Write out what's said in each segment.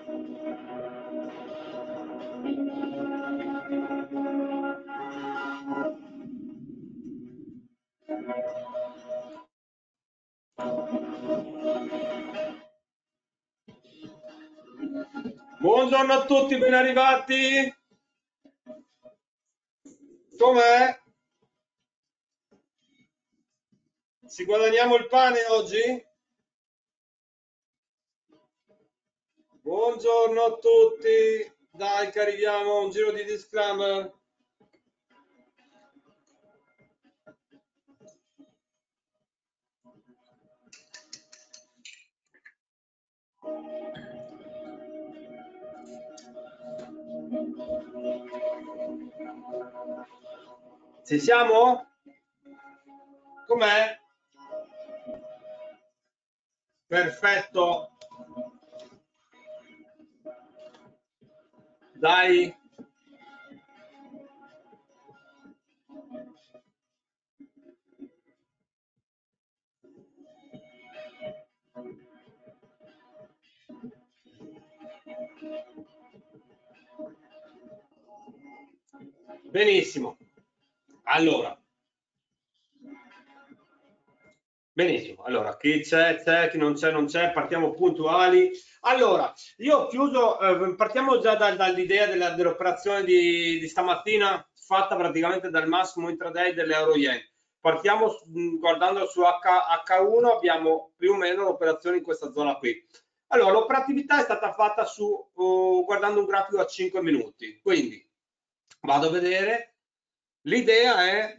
Buongiorno a tutti, ben arrivati. Com'è? Ci guadagniamo il pane oggi? Buongiorno a tutti. Dai che arriviamo, un giro di disclaimer. Ci siamo? Com'è? Perfetto. Dai. Benissimo. Allora, benissimo. Allora, chi c'è, chi non c'è, non c'è, partiamo puntuali. Allora, io ho chiuso, partiamo già dall'idea dell'operazione di stamattina, fatta praticamente dal massimo intraday dell'euro yen. Partiamo guardando su H1, abbiamo più o meno l'operazione in questa zona qui. Allora, l'operatività è stata fatta guardando un grafico a 5 minuti, quindi vado a vedere. L'idea è,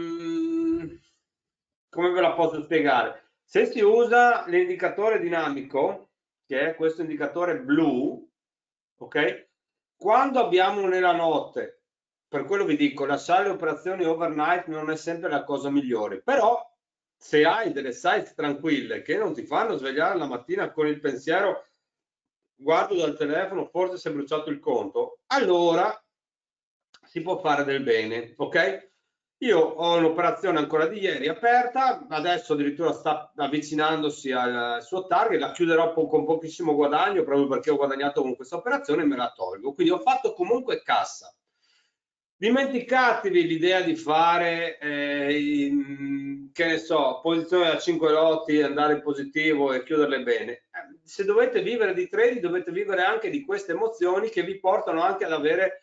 come ve la posso spiegare? Se si usa l'indicatore dinamico, che è questo indicatore blu, ok? Quando abbiamo nella notte, per quello vi dico, lasciare le operazioni overnight non è sempre la cosa migliore, però se hai delle sites tranquille che non ti fanno svegliare la mattina con il pensiero guardo dal telefono, forse si è bruciato il conto, allora si può fare del bene, ok? Io ho un'operazione ancora di ieri aperta, adesso addirittura sta avvicinandosi al suo target, la chiuderò con pochissimo guadagno proprio perché ho guadagnato con questa operazione e me la tolgo. Quindi ho fatto comunque cassa. Dimenticatevi l'idea di fare, che ne so, posizione da 5 lotti, andare in positivo e chiuderle bene. Se dovete vivere di trading, dovete vivere anche di queste emozioni che vi portano anche ad avere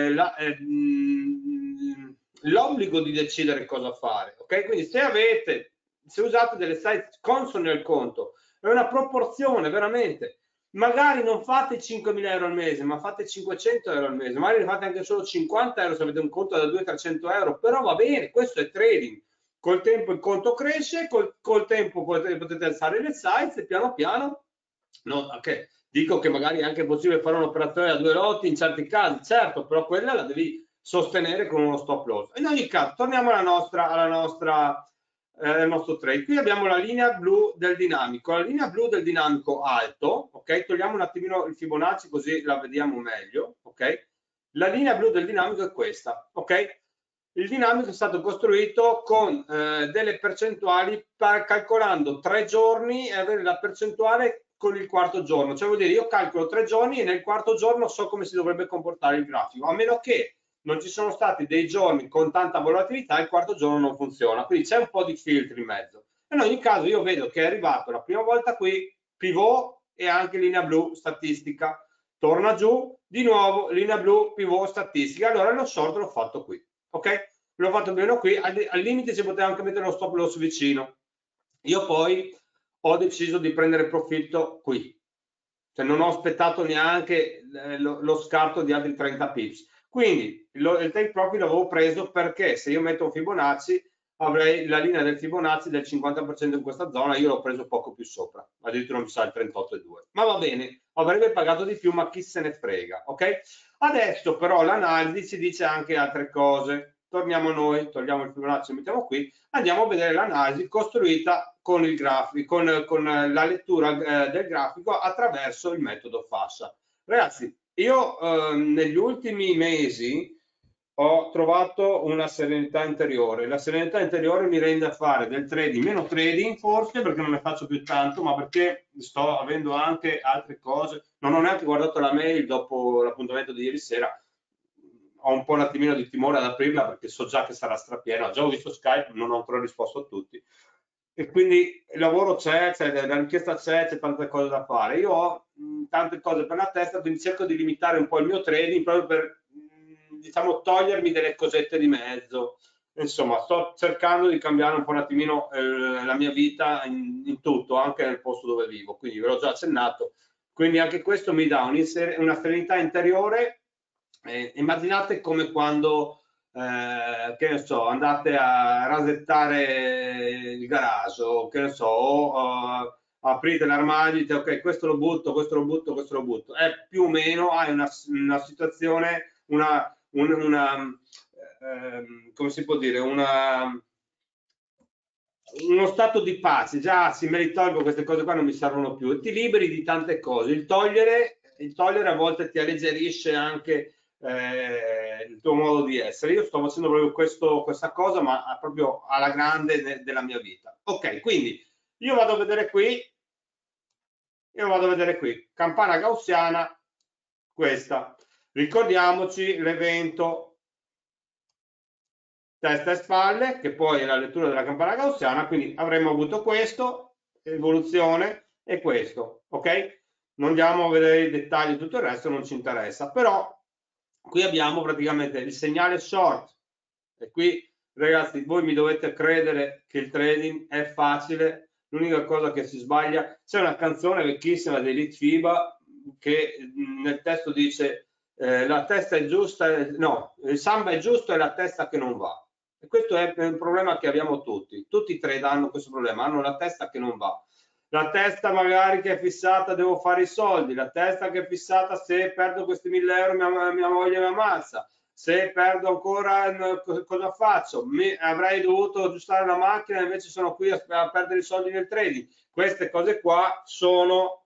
l'obbligo di decidere cosa fare, ok? Quindi se usate delle sites consone al conto, è una proporzione veramente. Magari non fate 5.000 euro al mese, ma fate 500 euro al mese, magari ne fate anche solo 50 euro se avete un conto da 200-300 euro, però va bene, questo è trading. Col tempo il conto cresce, col tempo potete alzare le size e piano piano, no, okay. Dico che magari è anche possibile fare un'operazione da 2 lotti in certi casi, certo, però quella la devi sostenere con uno stop loss. In ogni caso, torniamo al nostro trade. Qui abbiamo la linea blu del dinamico. La linea blu del dinamico alto, ok? Togliamo un attimino il Fibonacci così la vediamo meglio, ok? La linea blu del dinamico è questa, ok? Il dinamico è stato costruito con delle percentuali calcolando 3 giorni e avere la percentuale con il quarto giorno. Cioè vuol dire io calcolo 3 giorni e nel quarto giorno so come si dovrebbe comportare il grafico, a meno che non ci sono stati dei giorni con tanta volatilità, il quarto giorno non funziona, quindi c'è un po' di filtro in mezzo. In ogni caso io vedo che è arrivato la prima volta qui, pivot e anche linea blu statistica, torna giù, di nuovo linea blu, pivot statistica, allora lo short l'ho fatto qui, ok? L'ho fatto bene qui, al limite si poteva anche mettere lo stop loss vicino. Io poi ho deciso di prendere profitto qui, cioè non ho aspettato neanche lo scarto di altri 30 pips. Quindi il take profit l'avevo preso perché se io metto un Fibonacci avrei la linea del Fibonacci del 50% in questa zona, io l'ho preso poco più sopra, addirittura mi sa il 38,2. Ma va bene, avrebbe pagato di più, ma chi se ne frega, ok? Adesso però l'analisi ci dice anche altre cose. Torniamo noi, togliamo il Fibonacci, mettiamo qui, andiamo a vedere l'analisi costruita con il grafico, con la lettura del grafico attraverso il metodo fascia. Ragazzi, io negli ultimi mesi ho trovato una serenità interiore. La serenità interiore mi rende a fare del trading, meno trading forse perché non ne faccio più tanto, ma perché sto avendo anche altre cose. Non ho neanche guardato la mail dopo l'appuntamento di ieri sera. Ho un po' un attimino di timore ad aprirla perché so già che sarà strapiena. Già ho visto Skype, non ho ancora risposto a tutti. E quindi il lavoro c'è, la richiesta c'è tante cose da fare. Io ho tante cose per la testa, quindi cerco di limitare un po' il mio trading proprio per diciamo togliermi delle cosette di mezzo. Insomma, sto cercando di cambiare un po' un attimino la mia vita in tutto, anche nel posto dove vivo, quindi ve l'ho già accennato. Quindi anche questo mi dà una serenità interiore. Immaginate come quando che ne so, andate a rasettare il garage o che ne so, o aprite l'armadio e dite ok, questo lo butto, questo lo butto, questo lo butto. È più o meno, hai una situazione, come si può dire, uno stato di pace. Già, se me li tolgo queste cose qua non mi servono più, e ti liberi di tante cose. Il togliere a volte ti alleggerisce anche il tuo modo di essere. Io sto facendo proprio questa cosa, ma proprio alla grande della mia vita. Ok, quindi io vado a vedere qui, campana gaussiana, questa. Ricordiamoci l'evento testa e spalle, che poi è la lettura della campana gaussiana, quindi avremmo avuto questo, evoluzione, e questo, ok? Non andiamo a vedere i dettagli di tutto il resto, non ci interessa, però qui abbiamo praticamente il segnale short, e qui ragazzi voi mi dovete credere che il trading è facile. L'unica cosa che si sbaglia, c'è una canzone vecchissima di Elite FIBA che nel testo dice la testa è giusta, no, il samba è giusto e la testa che non va. E questo è un problema che abbiamo tutti i trader hanno questo problema, hanno la testa che non va. La testa magari che è fissata, devo fare i soldi, la testa che è fissata, se perdo questi 1000 euro mia moglie mi ammazza, se perdo ancora cosa faccio? Avrei dovuto aggiustare la macchina, invece sono qui a perdere i soldi nel trading. Queste cose qua sono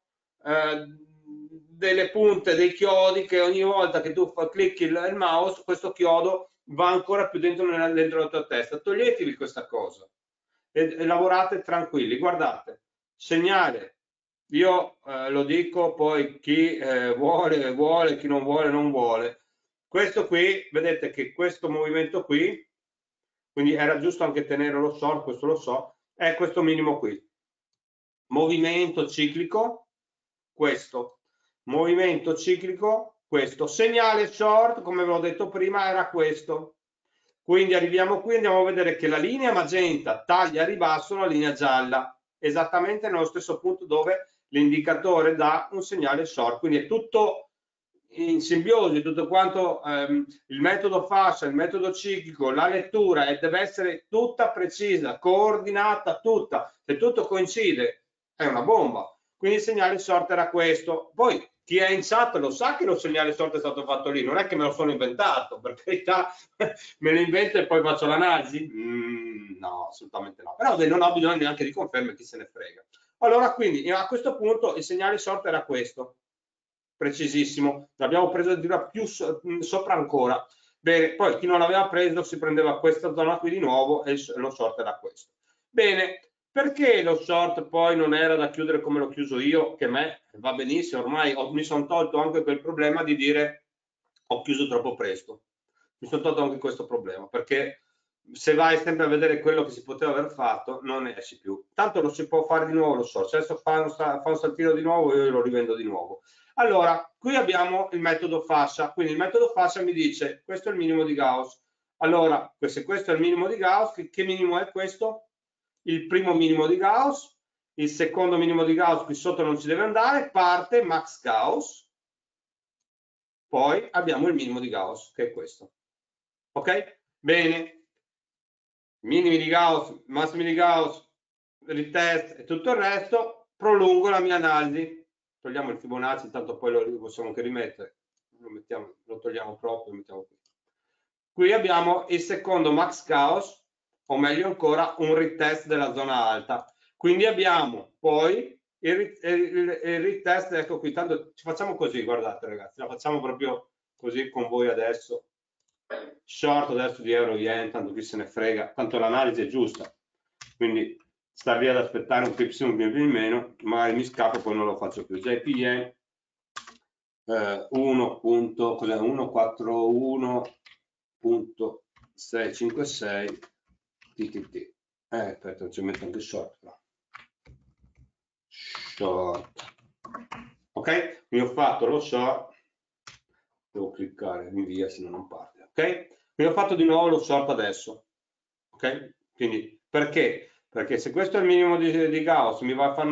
delle punte, dei chiodi che ogni volta che tu clicchi il mouse, questo chiodo va ancora più dentro la tua testa. Toglietevi questa cosa e lavorate tranquilli. Guardate, segnale, io lo dico, poi chi vuole, chi non vuole, non vuole. Questo qui, vedete che questo movimento qui, quindi era giusto anche tenere lo short, questo lo so, è questo minimo qui. Movimento ciclico, questo. Movimento ciclico, questo. Segnale short, come ve l'ho detto prima, era questo. Quindi arriviamo qui e andiamo a vedere che la linea magenta taglia a ribasso la linea gialla, esattamente nello stesso punto dove l'indicatore dà un segnale short. Quindi è tutto in simbiosi, tutto quanto il metodo fascia, il metodo ciclico, la lettura, e deve essere tutta precisa, coordinata tutta. Se tutto coincide è una bomba. Quindi il segnale short era questo. Poi chi è in chat lo sa che lo segnale short è stato fatto lì, non è che me lo sono inventato, per carità, me lo invento e poi faccio l'analisi? No, assolutamente no. Però non ho bisogno neanche di conferme, chi se ne frega. Allora, quindi a questo punto il segnale short era questo, precisissimo, l'abbiamo preso addirittura più sopra ancora. Bene, poi chi non l'aveva preso si prendeva questa zona qui di nuovo e lo short era questo. Bene, perché lo short poi non era da chiudere come l'ho chiuso io, che a me va benissimo, ormai mi sono tolto anche quel problema di dire ho chiuso troppo presto. Mi sono tolto anche questo problema, perché se vai sempre a vedere quello che si poteva aver fatto, non ne esci più. Tanto lo si può fare di nuovo lo short, se adesso fa un saltino di nuovo, io lo rivendo di nuovo. Allora, qui abbiamo il metodo fascia, quindi il metodo fascia mi dice questo è il minimo di Gauss. Allora, se questo è il minimo di Gauss, che minimo è questo? Il primo minimo di Gauss, il secondo minimo di Gauss, qui sotto non ci deve andare, parte max Gauss, poi abbiamo il minimo di Gauss, che è questo. Ok? Bene, minimi di Gauss, massimi di Gauss, retest e tutto il resto, prolungo la mia analisi. Togliamo il Fibonacci, intanto poi lo possiamo anche rimettere, lo togliamo proprio, lo mettiamo qui. Qui abbiamo il secondo max Gauss, o meglio ancora un retest della zona alta. Quindi abbiamo poi il retest, ecco qui, tanto ci facciamo così, guardate ragazzi, la facciamo proprio così con voi adesso. short adesso di euro yen, tanto chi se ne frega, tanto l'analisi è giusta, quindi sta lì ad aspettare un pip in più in meno, magari mi scappo e poi non lo faccio più. JP yen 1.141.656 TTT. Aspetta, ci metto anche short qua. Short. Ok? Quindi ho fatto lo short, devo cliccare via se no non parte. Ok? Quindi ho fatto di nuovo lo short adesso. Ok? Quindi perché? Perché se questo è il minimo di Gauss, mi va a fare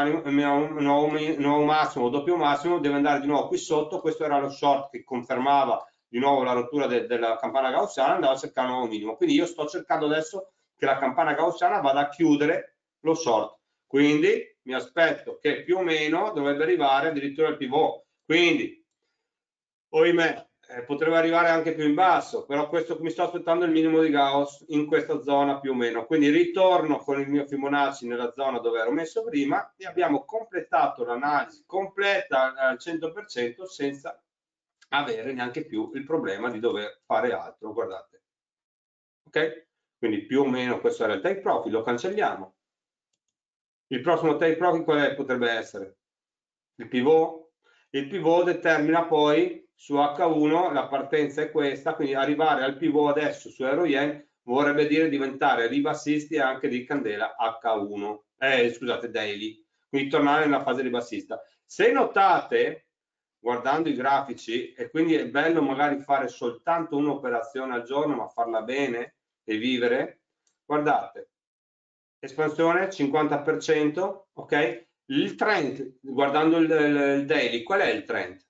nuovo massimo, doppio massimo, deve andare di nuovo qui sotto. Questo era lo short che confermava di nuovo la rottura della campana gaussiana, andava a cercare un nuovo minimo. Quindi io sto cercando adesso che la campana gaussiana vada a chiudere lo short. Quindi mi aspetto che più o meno dovrebbe arrivare addirittura il pivot. Quindi, ohimè, potrebbe arrivare anche più in basso, però questo mi sto aspettando il minimo di Gauss in questa zona più o meno. Quindi ritorno con il mio Fibonacci nella zona dove ero messo prima e abbiamo completato l'analisi completa al 100% senza avere neanche più il problema di dover fare altro. Guardate. Ok? Quindi più o meno questo era il take profit, lo cancelliamo. Il prossimo take profit qual è? Potrebbe essere il pivot. Il pivot determina poi su H1 la partenza è questa, quindi arrivare al pivot adesso su Euro Yen vorrebbe dire diventare ribassisti anche di candela H1, scusate, daily, quindi tornare nella fase ribassista. Se notate, guardando i grafici, e quindi è bello magari fare soltanto un'operazione al giorno, ma farla bene e vivere, guardate, espansione 50%, ok? Il trend, guardando il daily, qual è il trend?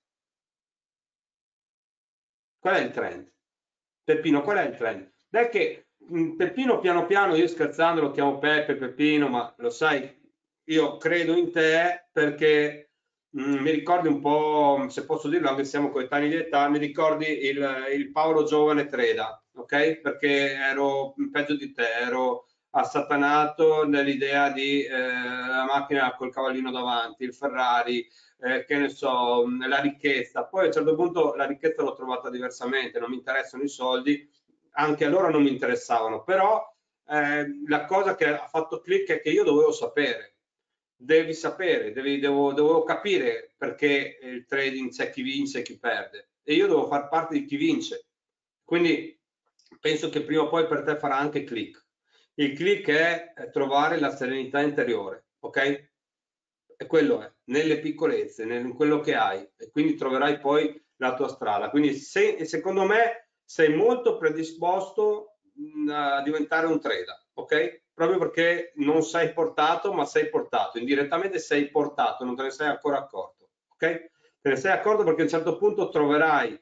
Qual è il trend? Peppino, qual è il trend? Beh, che Peppino piano piano, io scherzando lo chiamo Peppe, Peppino, ma lo sai, io credo in te perché mi ricordi un po', se posso dirlo, anche se siamo coetanei di età, mi ricordi il Paolo giovane Treda, ok? Perché ero peggio di te, ero assatanato nell'idea di la macchina col cavallino davanti, il Ferrari, che ne so, la ricchezza. Poi a un certo punto la ricchezza l'ho trovata diversamente, non mi interessano i soldi, anche allora non mi interessavano, però la cosa che ha fatto click è che io dovevo sapere, devi sapere, dovevo capire perché il trading c'è chi vince e chi perde e io devo far parte di chi vince. Quindi penso che prima o poi per te farà anche click. Il click è trovare la serenità interiore, ok? E quello è, nelle piccolezze, in quello che hai, e quindi troverai poi la tua strada. Quindi secondo me sei molto predisposto a diventare un trader, ok? Proprio perché non sei portato, ma sei portato, indirettamente sei portato, non te ne sei ancora accorto, ok? Te ne sei accorto perché a un certo punto troverai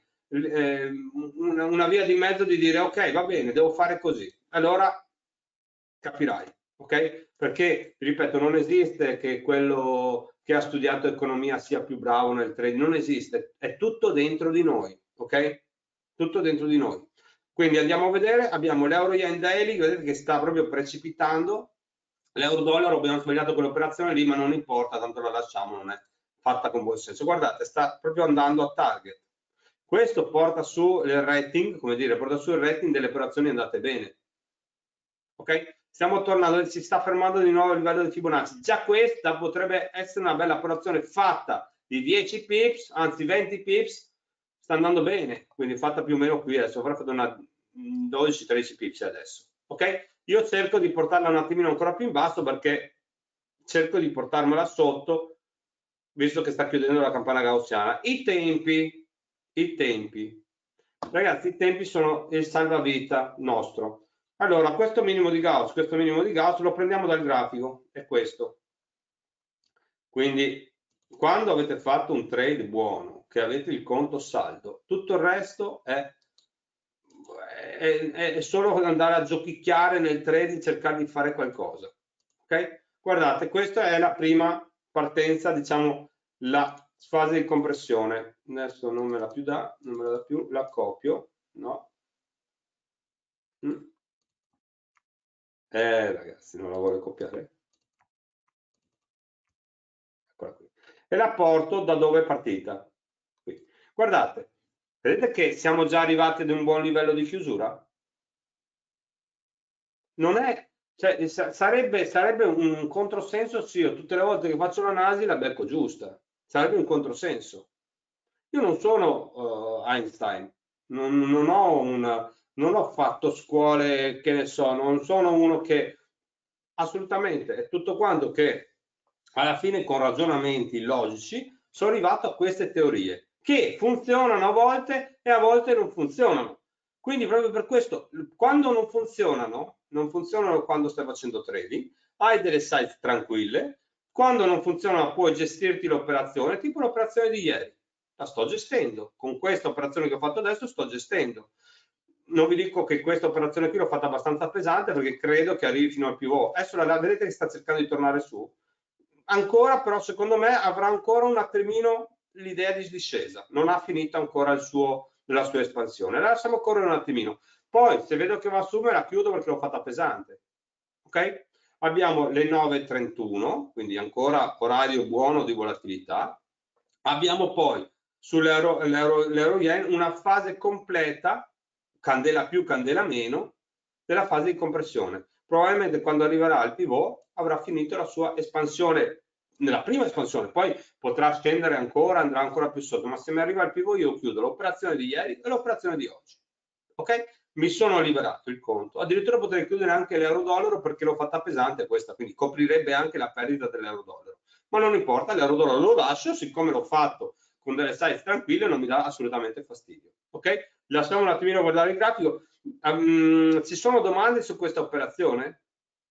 una via di mezzo di dire ok, va bene, devo fare così. Allora capirai, ok? Perché, ripeto, non esiste che quello che ha studiato economia sia più bravo nel trading, non esiste, è tutto dentro di noi, ok? Tutto dentro di noi. Quindi andiamo a vedere, abbiamo l'euro yen daily, vedete che sta proprio precipitando, l'euro dollaro abbiamo sbagliato quell'operazione lì, ma non importa, tanto la lasciamo, non è fatta con buon senso. Guardate, sta proprio andando a target. Questo porta su il rating, come dire, porta su il rating delle operazioni andate bene. Ok? Stiamo tornando, si sta fermando di nuovo a livello di Fibonacci. Già questa potrebbe essere una bella operazione fatta di 10 pips, anzi 20 pips, sta andando bene, quindi fatta più o meno qui, adesso avrà fatto una 12-13 pips adesso. Ok? Io cerco di portarla un attimino ancora più in basso perché cerco di portarmela sotto, visto che sta chiudendo la campana gaussiana. I tempi, ragazzi, i tempi sono il salvavita nostro. Allora, questo minimo di Gauss lo prendiamo dal grafico, è questo. Quindi, quando avete fatto un trade buono, che avete il conto saldo, tutto il resto è solo andare a giochicchiare nel trading, cercare di fare qualcosa. Ok? Guardate, questa è la prima partenza, diciamo, la fase di compressione. Adesso non me la più dà, non me la dà più, la copio, no? Ragazzi, non la voglio copiare. Eccola qui. E la porto da dove è partita. Qui. Guardate, Vedete che siamo già arrivati ad un buon livello di chiusura? Non è, cioè, sarebbe un controsenso se io tutte le volte che faccio l'analisi la becco giusta. Sarebbe un controsenso. Io non sono Einstein, non ho fatto scuole, che ne so, non sono uno che assolutamente è tutto quanto che alla fine con ragionamenti logici sono arrivato a queste teorie che funzionano a volte e a volte non funzionano. Quindi proprio per questo, quando non funzionano quando stai facendo trading, hai delle site tranquille, quando non funzionano puoi gestirti l'operazione, tipo l'operazione di ieri, la sto gestendo, con questa operazione che ho fatto adesso sto gestendo. Non vi dico che questa operazione qui l'ho fatta abbastanza pesante perché credo che arrivi fino al pivot. Adesso vedete che sta cercando di tornare su. Ancora, però, secondo me avrà ancora un attimino l'idea di discesa. Non ha finito ancora la sua espansione. La lasciamo correre un attimino. Poi, se vedo che va su, me la chiudo perché l'ho fatta pesante. Ok? Abbiamo le 9:31, quindi ancora orario buono di volatilità. Abbiamo poi sull'euro yen una fase completa, candela più, candela meno, della fase di compressione. Probabilmente quando arriverà al pivot avrà finito la sua espansione, nella prima espansione, poi potrà scendere ancora, andrà ancora più sotto, ma se mi arriva al pivot io chiudo l'operazione di ieri e l'operazione di oggi. Ok? Mi sono liberato il conto. Addirittura potrei chiudere anche l'euro-dollaro perché l'ho fatta pesante questa, quindi coprirebbe anche la perdita dell'euro-dollaro. Ma non importa, l'euro-dollaro lo lascio, siccome l'ho fatto con delle size tranquille non mi dà assolutamente fastidio. Ok? Lasciamo un attimino guardare il grafico. Ci sono domande su questa operazione?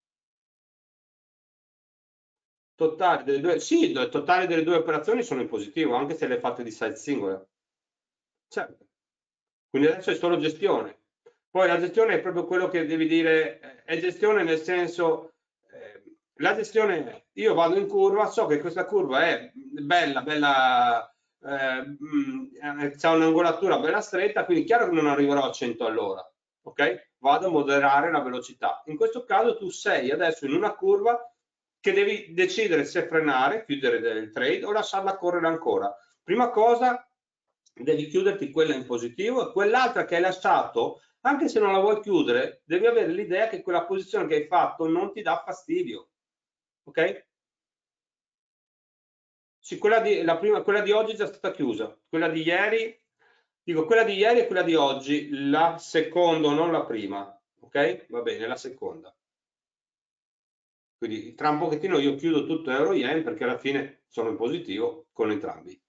Totali delle due, sì, il totale delle due operazioni sono in positivo, anche se le fatte di size singole. Certo. Quindi adesso è solo gestione. Poi la gestione è proprio quello che devi dire, è gestione nel senso, la gestione, io vado in curva, so che questa curva è bella, bella, c'ha un'angolatura bella stretta, quindi chiaro che non arriverò a 100 all'ora, ok? Vado a moderare la velocità. In questo caso tu sei adesso in una curva che devi decidere se frenare, chiudere il trade o lasciarla correre ancora. Prima cosa, devi chiuderti quella in positivo e quell'altra che hai lasciato, anche se non la vuoi chiudere, devi avere l'idea che quella posizione che hai fatto non ti dà fastidio. Ok? Sì, quella di oggi è già stata chiusa. Quella di ieri, dico, quella di ieri e quella di oggi, la seconda, non la prima. Ok? Va bene, la seconda. Quindi tra un pochettino io chiudo tutto euro yen perché alla fine sono in positivo con entrambi.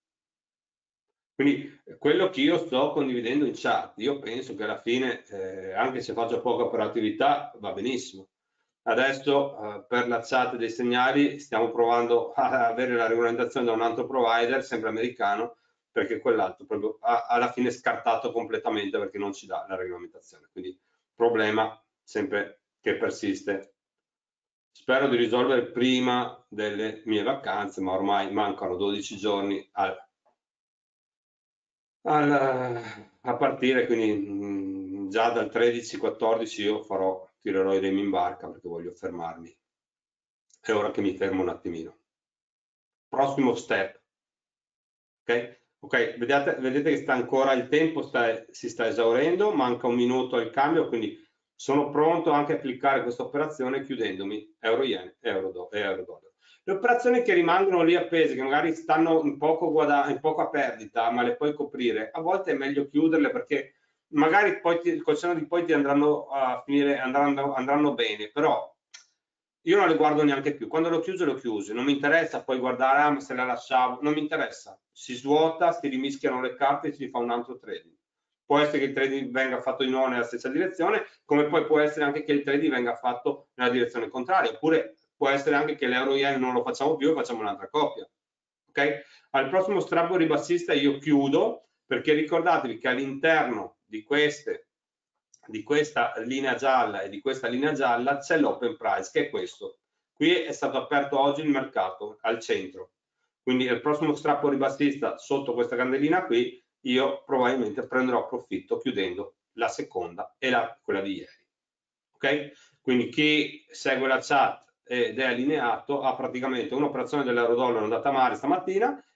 Quindi quello che io sto condividendo in chat, io penso che alla fine, anche se faccio poca operatività, va benissimo. Adesso per la chat dei segnali stiamo provando a avere la regolamentazione da un altro provider, sempre americano, perché quell'altro proprio alla fine è scartato completamente perché non ci dà la regolamentazione. Quindi problema sempre che persiste. Spero di risolvere prima delle mie vacanze, ma ormai mancano 12 giorni a partire, quindi già dal 13-14 io tirerò i remi in barca perché voglio fermarmi. È ora che mi fermo un attimino. Prossimo step, ok? Ok, vedete che sta ancora il tempo, si sta esaurendo, manca un minuto al cambio, quindi sono pronto anche a cliccare questa operazione chiudendomi euro yen e euro dollaro. Le operazioni che rimangono lì appese, che magari stanno in poco a perdita, ma le puoi coprire, a volte è meglio chiuderle perché magari poi col senno di poi ti andranno a finire, andranno bene, però io non le guardo neanche più. Quando l'ho chiuso, non mi interessa poi guardare, ma se la lasciavo, non mi interessa. Si svuota, si rimischiano le carte e si fa un altro trading. Può essere che il trading venga fatto di nuovo nella stessa direzione, come poi può essere anche che il trading venga fatto nella direzione contraria, oppure può essere anche che l'euro yen non lo facciamo più e facciamo un'altra coppia. Ok? Al prossimo strappo ribassista io chiudo, perché ricordatevi che all'interno di questa linea gialla e di questa linea gialla c'è l'open price, che è questo. Qui è stato aperto oggi il mercato al centro, quindi il prossimo strappo ribassista sotto questa candelina qui io probabilmente prenderò profitto chiudendo la seconda e quella di ieri. Ok? Quindi chi segue la chat ed è allineato ha praticamente un'operazione dell'euro dollaro andata male stamattina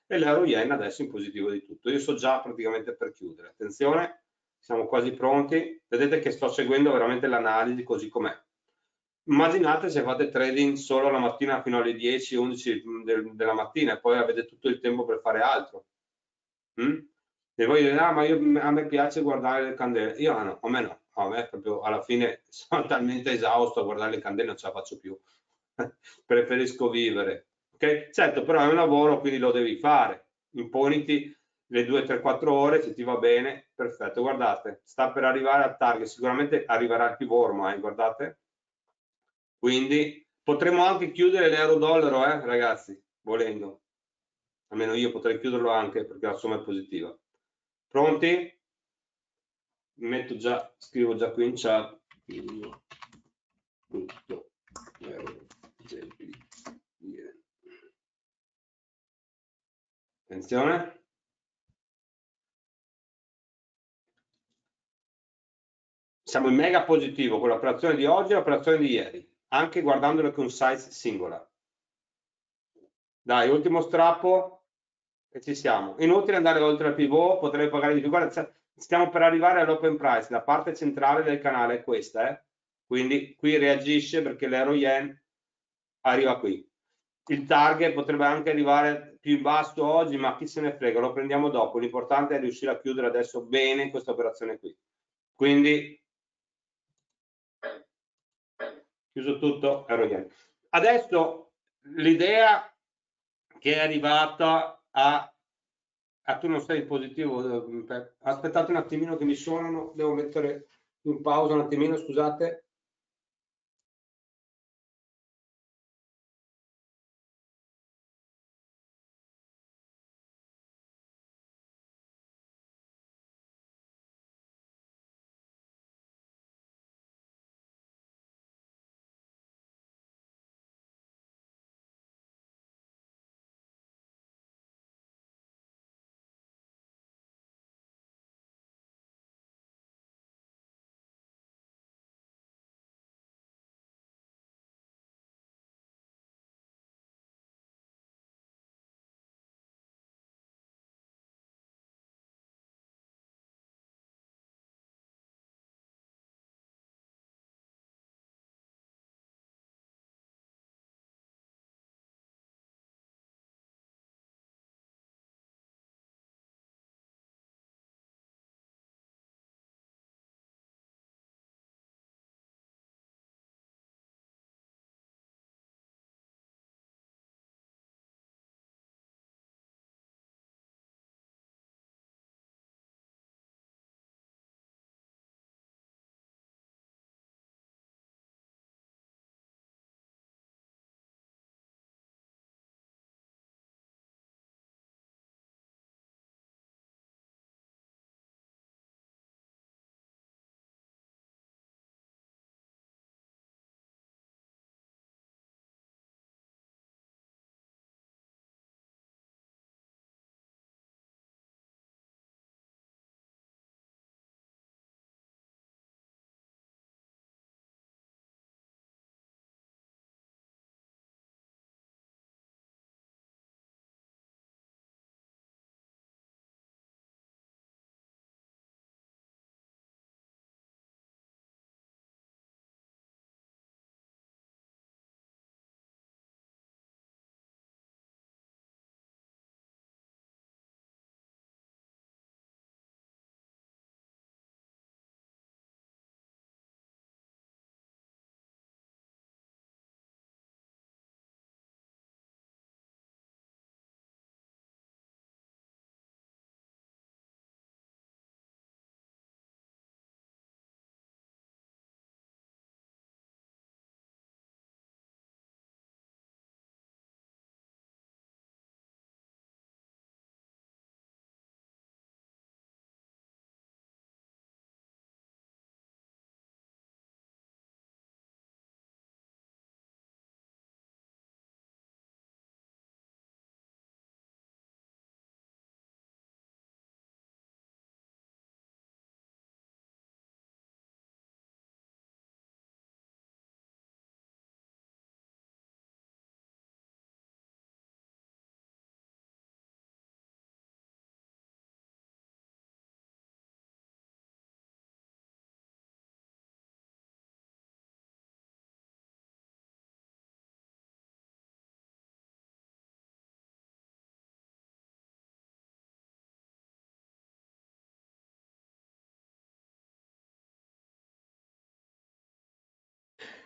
e l'euro yen adesso in positivo di tutto. Io so già praticamente per chiudere. Attenzione, siamo quasi pronti. Vedete che sto seguendo veramente l'analisi così com'è. Immaginate se fate trading solo la mattina fino alle 10, 11 della mattina e poi avete tutto il tempo per fare altro. E voi dite, ma a me piace guardare le candele. Io no, a me no, a me proprio alla fine sono talmente esausto a guardare le candele, non ce la faccio più. Preferisco vivere. Okay? Certo, però è un lavoro, quindi lo devi fare. Imponiti le 2, 3, 4 ore, se ti va bene, perfetto. Guardate, sta per arrivare al target, sicuramente arriverà il più vormo, guardate. Quindi potremmo anche chiudere l'euro-dollaro, ragazzi, volendo. Almeno io potrei chiuderlo anche perché la somma è positiva. Pronti? Metto già, scrivo già qui in chat. Tutto. Attenzione. Siamo in mega positivo con l'operazione di oggi e l'operazione di ieri, anche guardandolo con size singola. Dai, ultimo strappo e ci siamo. Inutile andare oltre il pivot, potrei pagare di più. Guarda, stiamo per arrivare all'open price, la parte centrale del canale è questa, quindi qui reagisce perché l'euro yen arriva qui. Il target potrebbe anche arrivare più in basso oggi, ma chi se ne frega, lo prendiamo dopo. L'importante è riuscire a chiudere adesso bene questa operazione qui. Quindi chiuso tutto, euro yen. Adesso l'idea che è arrivata tu non sei positivo, aspettate un attimino che mi suonano, devo mettere in pausa un attimino, scusate.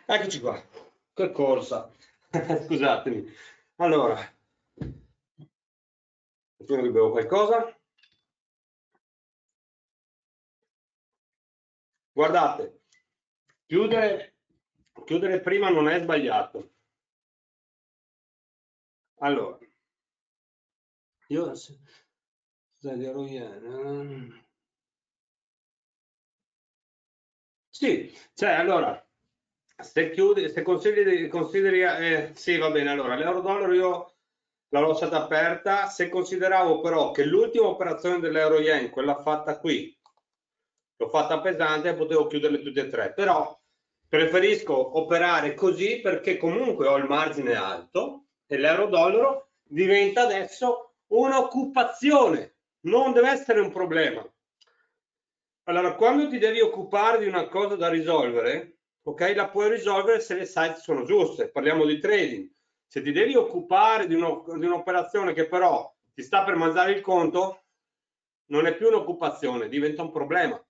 Eccoci qua, che corsa. Scusatemi. Allora, prima che bevo qualcosa. Guardate, chiudere prima non è sbagliato. Allora, io sì, cioè allora, se chiudi, se consideri, sì, va bene, allora l'euro-dollaro io l'ho lasciata aperta, se consideravo però che l'ultima operazione dell'euro-yen, quella fatta qui, l'ho fatta pesante, potevo chiuderle tutte e tre, però preferisco operare così perché comunque ho il margine alto e l'euro-dollaro diventa adesso un'occupazione, non deve essere un problema. Allora, quando ti devi occupare di una cosa da risolvere, ok, la puoi risolvere se le site sono giuste. Parliamo di trading. Se ti devi occupare di un'operazione che però ti sta per mangiare il conto, non è più un'occupazione, diventa un problema.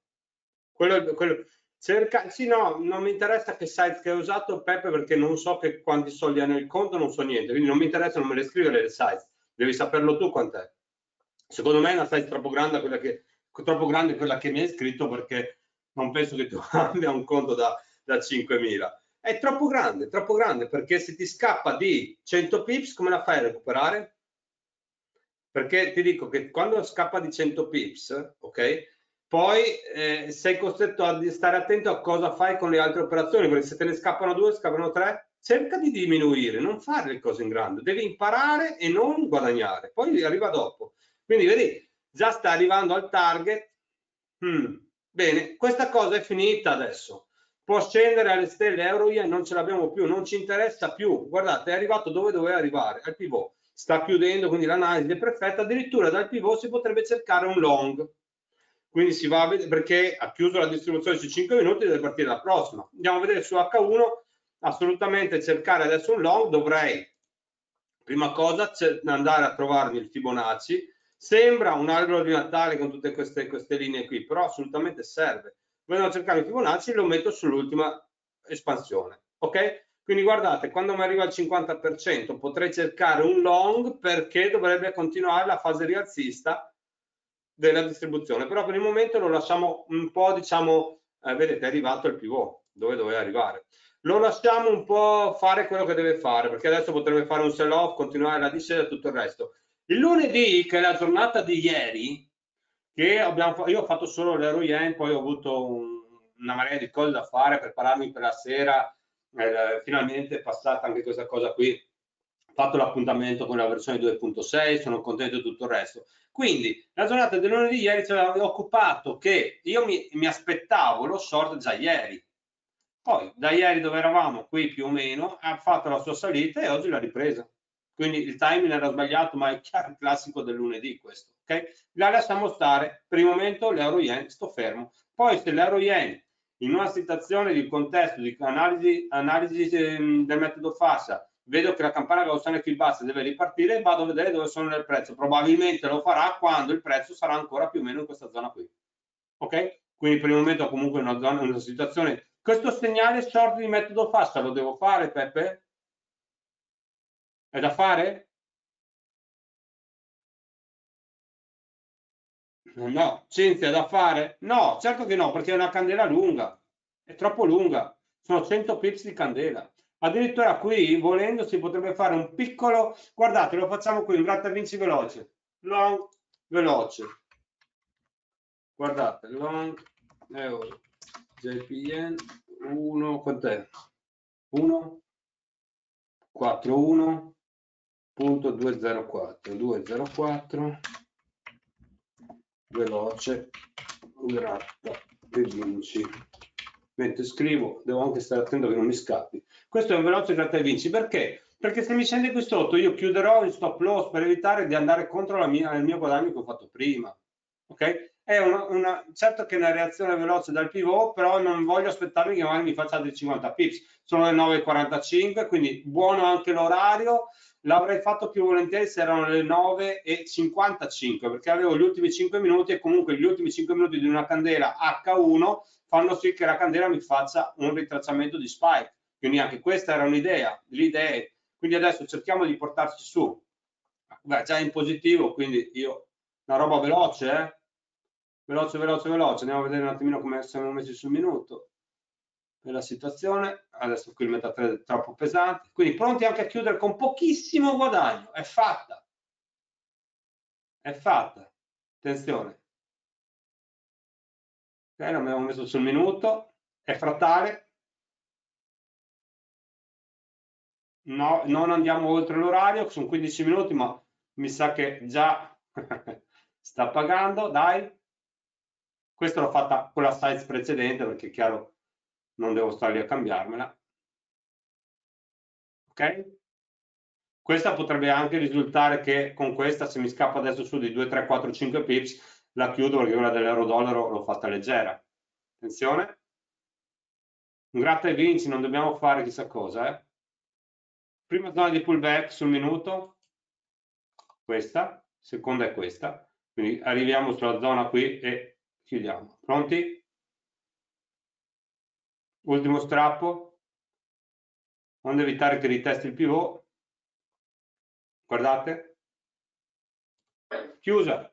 Sì, no, non mi interessa che site che hai usato, Peppe, perché non so quanti soldi hanno il conto, non so niente, quindi non mi interessa, non me le scrivere le site, devi saperlo tu quant'è. Secondo me è una site troppo grande quella che mi hai scritto, perché non penso che tu abbia un conto da 5.000. È troppo grande, perché se ti scappa di 100 pips, come la fai a recuperare? Perché ti dico che quando scappa di 100 pips, ok? Poi sei costretto a stare attento a cosa fai con le altre operazioni, perché se te ne scappano due, scappano tre, cerca di diminuire, non fare le cose in grande, devi imparare e non guadagnare, poi arriva dopo. Quindi vedi, già sta arrivando al target. Bene, questa cosa è finita adesso. Può scendere alle stelle, euro yen non ce l'abbiamo più, non ci interessa più. Guardate, è arrivato dove doveva arrivare, al pivot. Sta chiudendo, quindi l'analisi è perfetta. Addirittura dal pivot si potrebbe cercare un long. Quindi si va a vedere, perché ha chiuso la distribuzione su 5 minuti, deve partire la prossima. Andiamo a vedere su H1, assolutamente cercare adesso un long. Dovrei, prima cosa, andare a trovarmi il Fibonacci. Sembra un albero di Natale con tutte queste linee qui, però assolutamente serve. Vado a cercare il Fibonacci e lo metto sull'ultima espansione, ok? Quindi guardate, quando mi arriva al 50% potrei cercare un long, perché dovrebbe continuare la fase rialzista della distribuzione, però per il momento lo lasciamo un po', diciamo, vedete, è arrivato il pivot dove doveva arrivare. Lo lasciamo un po' fare quello che deve fare, perché adesso potrebbe fare un sell off, continuare la discesa e tutto il resto. Il lunedì, che è la giornata di ieri, che io ho fatto solo l'euro yen, poi ho avuto una marea di cose da fare, prepararmi per la sera, finalmente è passata anche questa cosa qui, ho fatto l'appuntamento con la versione 2.6, sono contento di tutto il resto. Quindi la giornata del lunedì ieri ci aveva occupato che io mi aspettavo lo short già ieri, poi da ieri dove eravamo qui più o meno ha fatto la sua salita e oggi l'ha ripresa. Quindi il timing era sbagliato, ma è chiaro, il classico del lunedì questo, ok? La lasciamo stare, per il momento l'euro yen sto fermo, poi se l'euro yen in una situazione di contesto di analisi del metodo Fassa vedo che la campana gaussiana qui bassa deve ripartire e vado a vedere dove sono nel prezzo, probabilmente lo farà quando il prezzo sarà ancora più o meno in questa zona qui, ok? Quindi per il momento comunque una situazione. Questo segnale short di metodo Fassa lo devo fare, Peppe? È da fare? No. Cinzia, è da fare? No, certo che no, perché è una candela lunga, è troppo lunga, sono 100 pips di candela. Addirittura qui, volendo, si potrebbe fare un piccolo, guardate, lo facciamo qui, un grattavinci veloce, long, veloce. Guardate, long, euro, JPN, 1, quant'è? 1, 41.204, 204, veloce, gratta e vinci. Mentre scrivo devo anche stare attento che non mi scappi. Questo è un veloce gratta e vinci, perché? Perché se mi scende qui sotto io chiuderò in stop loss per evitare di andare contro il mio guadagno che ho fatto prima, ok? È certo che è una reazione veloce dal pivot, però non voglio aspettarmi che magari mi faccia altri 50 pips. Sono le 9:45, quindi buono anche l'orario. L'avrei fatto più volentieri se erano le 9:55, perché avevo gli ultimi 5 minuti e comunque gli ultimi 5 minuti di una candela H1 fanno sì che la candela mi faccia un ritracciamento di spike. quindi anche questa era un'idea, quindi adesso cerchiamo di portarci su. Beh, già in positivo, quindi io una roba veloce, veloce, andiamo a vedere un attimino come siamo messi sul minuto per la situazione. Adesso qui il MetaTrader è troppo pesante, quindi pronti anche a chiudere con pochissimo guadagno. È fatta, attenzione. Ok, l'abbiamo messo sul minuto, è frattale, no, non andiamo oltre l'orario, sono 15 minuti, ma mi sa che già sta pagando, dai. Questa l'ho fatta con la size precedente perché è chiaro non devo stare lì a cambiarmela. Ok? Questa potrebbe anche risultare che con questa, se mi scappa adesso su di 2, 3, 4, 5 pips, la chiudo perché quella dell'euro-dollaro l'ho fatta leggera. Attenzione. Un gratta e vinci, non dobbiamo fare chissà cosa. Prima zona di pullback sul minuto, questa, seconda è questa. Quindi arriviamo sulla zona qui e chiudiamo. Pronti? Ultimo strappo. Non evitare che ritesti il pivot. Guardate. Chiusa.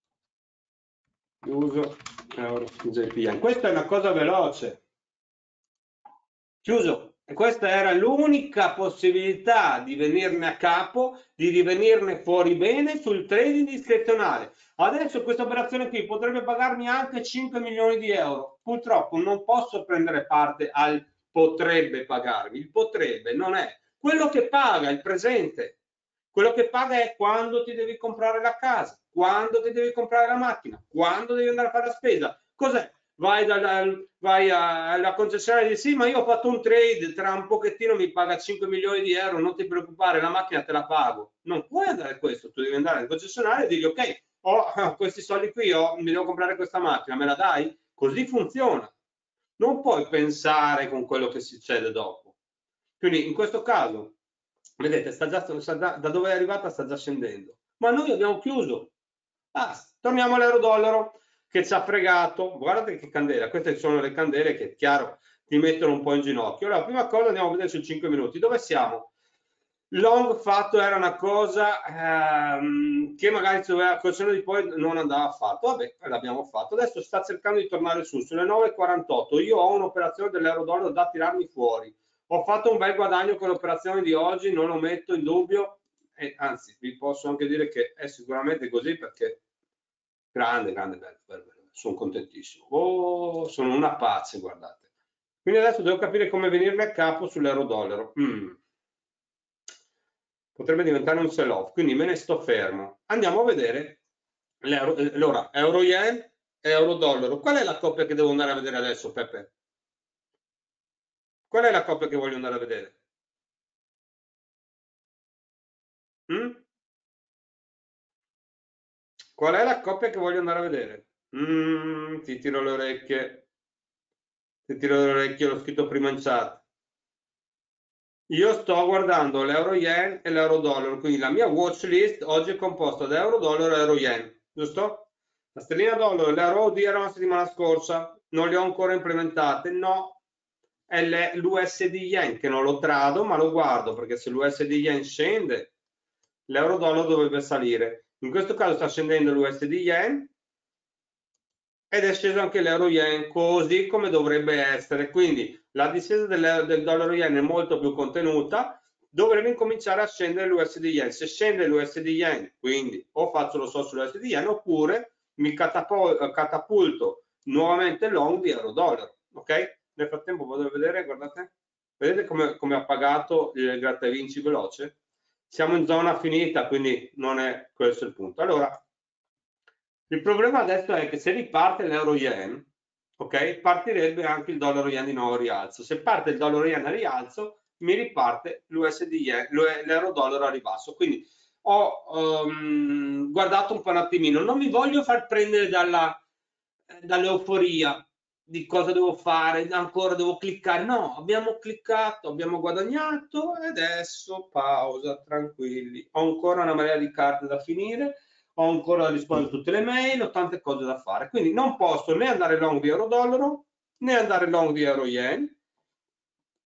Chiuso. Questa è una cosa veloce. Chiuso. E questa era l'unica possibilità di venirne a capo, di rivenirne fuori bene sul trading discrezionale. Adesso questa operazione qui potrebbe pagarmi anche 5 milioni di euro. Purtroppo non posso prendere parte al potrebbe pagarmi. Il potrebbe non è quello che paga, il presente. Quello che paga è quando ti devi comprare la casa, quando ti devi comprare la macchina, quando devi andare a fare la spesa. Cos'è? Vai alla concessionaria e dici sì, ma io ho fatto un trade, tra un pochettino mi paga 5 milioni di euro, non ti preoccupare, la macchina te la pago. Non puoi andare a questo, tu devi andare al concessionario e dirgli ok, ho questi soldi qui, mi devo comprare questa macchina, me la dai? Così funziona. Non puoi pensare con quello che succede dopo. Quindi in questo caso, vedete, da dove è arrivata sta già scendendo. Ma noi abbiamo chiuso. Torniamo all'euro-dollaro che ci ha fregato. Guardate che candela, queste sono le candele che, chiaro, ti mettono un po' in ginocchio. Allora, prima cosa andiamo a vedere sui 5 minuti. Dove siamo? Long fatto era una cosa che magari col senno di poi non andava fatto. Vabbè, l'abbiamo fatto. Adesso sta cercando di tornare su, sulle 9,48. Io ho un'operazione dell'euro-dollaro da tirarmi fuori. Ho fatto un bel guadagno con l'operazione di oggi, non lo metto in dubbio. E anzi, vi posso anche dire che è sicuramente così perché grande, bello. Sono contentissimo. Oh, sono una pace, guardate. Quindi adesso devo capire come venirmi a capo sull'euro-dollaro. Potrebbe diventare un sell-off, quindi me ne sto fermo. Andiamo a vedere allora, euro-yen e euro-dollaro. Qual è la coppia che devo andare a vedere adesso, Peppe? Qual è la coppia che voglio andare a vedere? Qual è la coppia che voglio andare a vedere? Ti tiro le orecchie. Ti tiro le orecchie, l'ho scritto prima in chat. Io sto guardando l'euro yen e l'euro dollaro, quindi la mia watch list oggi è composta da euro dollaro e euro yen, giusto? La sterlina dollaro e l'euro OD era la settimana scorsa, non le ho ancora implementate, no. È l'USD yen che non lo trado, ma lo guardo perché se l'USD yen scende, l'euro dollaro dovrebbe salire. In questo caso sta scendendo l'USD yen ed è sceso anche l'euro yen così come dovrebbe essere, quindi la discesa del dollaro yen è molto più contenuta, dovrebbe incominciare a scendere l'USD yen. Se scende l'USD yen, quindi o faccio lo so sull'USD yen oppure mi catapulto nuovamente long di euro dollaro, ok? Nel frattempo vado a vedere, guardate, vedete come ha pagato il gratta e vinci veloce? Siamo in zona finita, quindi non è questo il punto. Allora, il problema adesso è che se riparte l'euro yen, ok, partirebbe anche il dollaro yen di nuovo a rialzo. Se parte il dollaro yen a rialzo, mi riparte l'USD yen, l'euro dollaro a ribasso. Quindi ho guardato un po' un attimino, non mi voglio far prendere dall'euforia di cosa devo fare, ancora devo cliccare. No, abbiamo cliccato, abbiamo guadagnato e adesso pausa, tranquilli. Ho ancora una marea di carte da finire, ho ancora da rispondere a tutte le mail, ho tante cose da fare. Quindi non posso né andare long di euro dollaro né andare long di euro yen.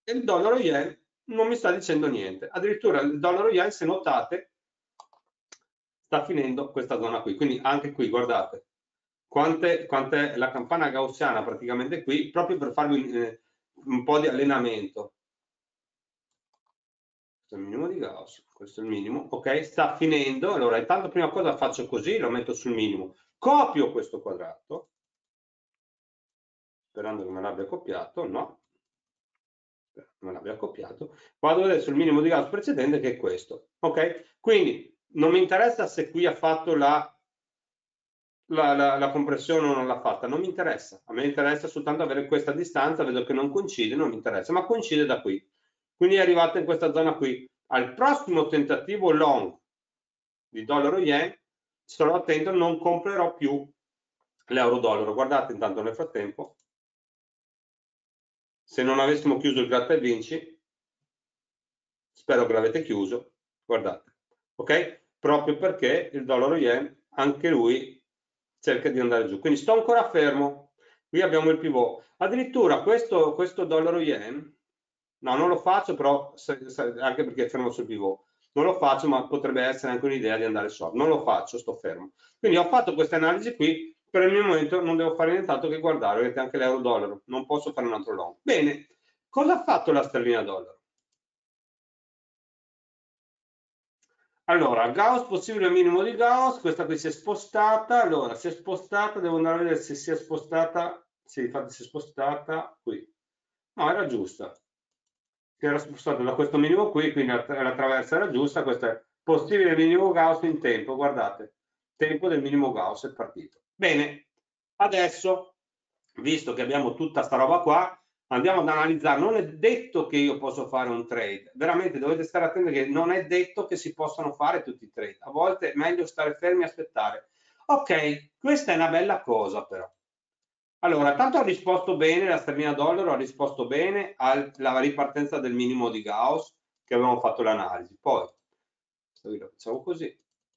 e il dollaro yen non mi sta dicendo niente. Addirittura il dollaro yen, se notate, sta finendo questa zona qui. Quindi anche qui, guardate, quant'è la campana gaussiana praticamente qui, proprio per farvi un po' di allenamento. Questo è il minimo di Gauss, questo è il minimo, ok? Sta finendo. Allora, intanto prima cosa faccio così, lo metto sul minimo. Copio questo quadrato, sperando che me l'abbia copiato, no? Me l'abbia copiato, vado a vedere sul minimo di Gauss precedente che è questo, ok? Quindi non mi interessa se qui ha fatto la compressione o non l'ha fatta, non mi interessa, a me interessa soltanto avere questa distanza, vedo che non coincide, non mi interessa, ma coincide da qui, quindi è arrivata in questa zona qui. Al prossimo tentativo long di dollaro yen starò attento, non comprerò più l'euro-dollaro. Guardate intanto nel frattempo, se non avessimo chiuso il gratta e vinci, spero che l'avete chiuso, guardate, ok? Proprio perché il dollaro yen, anche lui cerca di andare giù, quindi sto ancora fermo, qui abbiamo il pivot, addirittura questo dollaro yen, no, non lo faccio però, anche perché è fermo sul pivot, non lo faccio, ma potrebbe essere anche un'idea di andare short, non lo faccio, sto fermo, quindi ho fatto questa analisi qui, per il mio momento non devo fare nient'altro che guardare, vedete anche l'euro-dollaro, non posso fare un altro long. Bene, cosa ha fatto la sterlina-dollaro? Allora, Gauss, possibile minimo di Gauss, questa qui si è spostata, allora si è spostata, devo andare a vedere se si è spostata, sì, infatti si è spostata qui, no, era giusta, si era spostata da questo minimo qui, quindi la traversa era giusta, questo è possibile minimo Gauss in tempo, guardate, tempo del minimo Gauss è partito. Bene, adesso, visto che abbiamo tutta sta roba qua, andiamo ad analizzare, non è detto che io posso fare un trade, veramente dovete stare attenti che non è detto che si possano fare tutti i trade, a volte è meglio stare fermi e aspettare. Ok, questa è una bella cosa però. Allora, tanto ha risposto bene, la sterlina dollaro ha risposto bene alla ripartenza del minimo di Gauss che avevamo fatto l'analisi. Poi, lo facciamo così.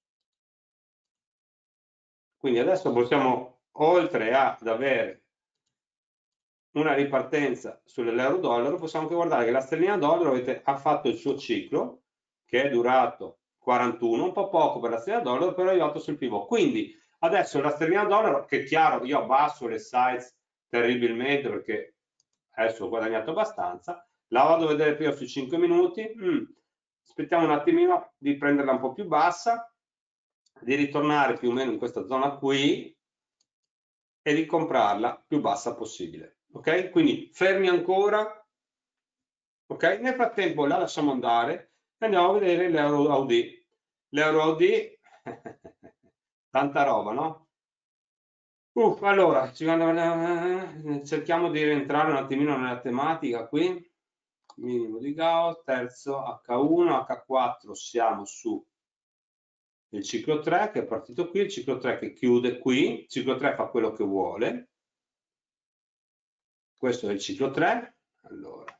Quindi adesso possiamo, oltre ad avere una ripartenza sull'euro-dollaro, possiamo anche guardare che la sterlina dollaro ha fatto il suo ciclo, che è durato 41, un po' poco per la sterlina dollaro, però è arrivato sul pivot. Quindi adesso la sterlina dollaro, che è chiaro, io abbasso le size terribilmente perché adesso ho guadagnato abbastanza, la vado a vedere prima sui 5 minuti, aspettiamo un attimino di prenderla un po' più bassa, di ritornare più o meno in questa zona qui e di comprarla più bassa possibile. Ok? Quindi fermi ancora. Ok? Nel frattempo la lasciamo andare e andiamo a vedere l'euro AUD. L'euro AUD, tanta roba, no? Allora, cerchiamo di rientrare un attimino nella tematica qui. Minimo di Gauss, terzo H1, H4, siamo su il ciclo 3 che è partito qui, il ciclo 3 che chiude qui, il ciclo 3 fa quello che vuole. Questo è il ciclo 3. Allora,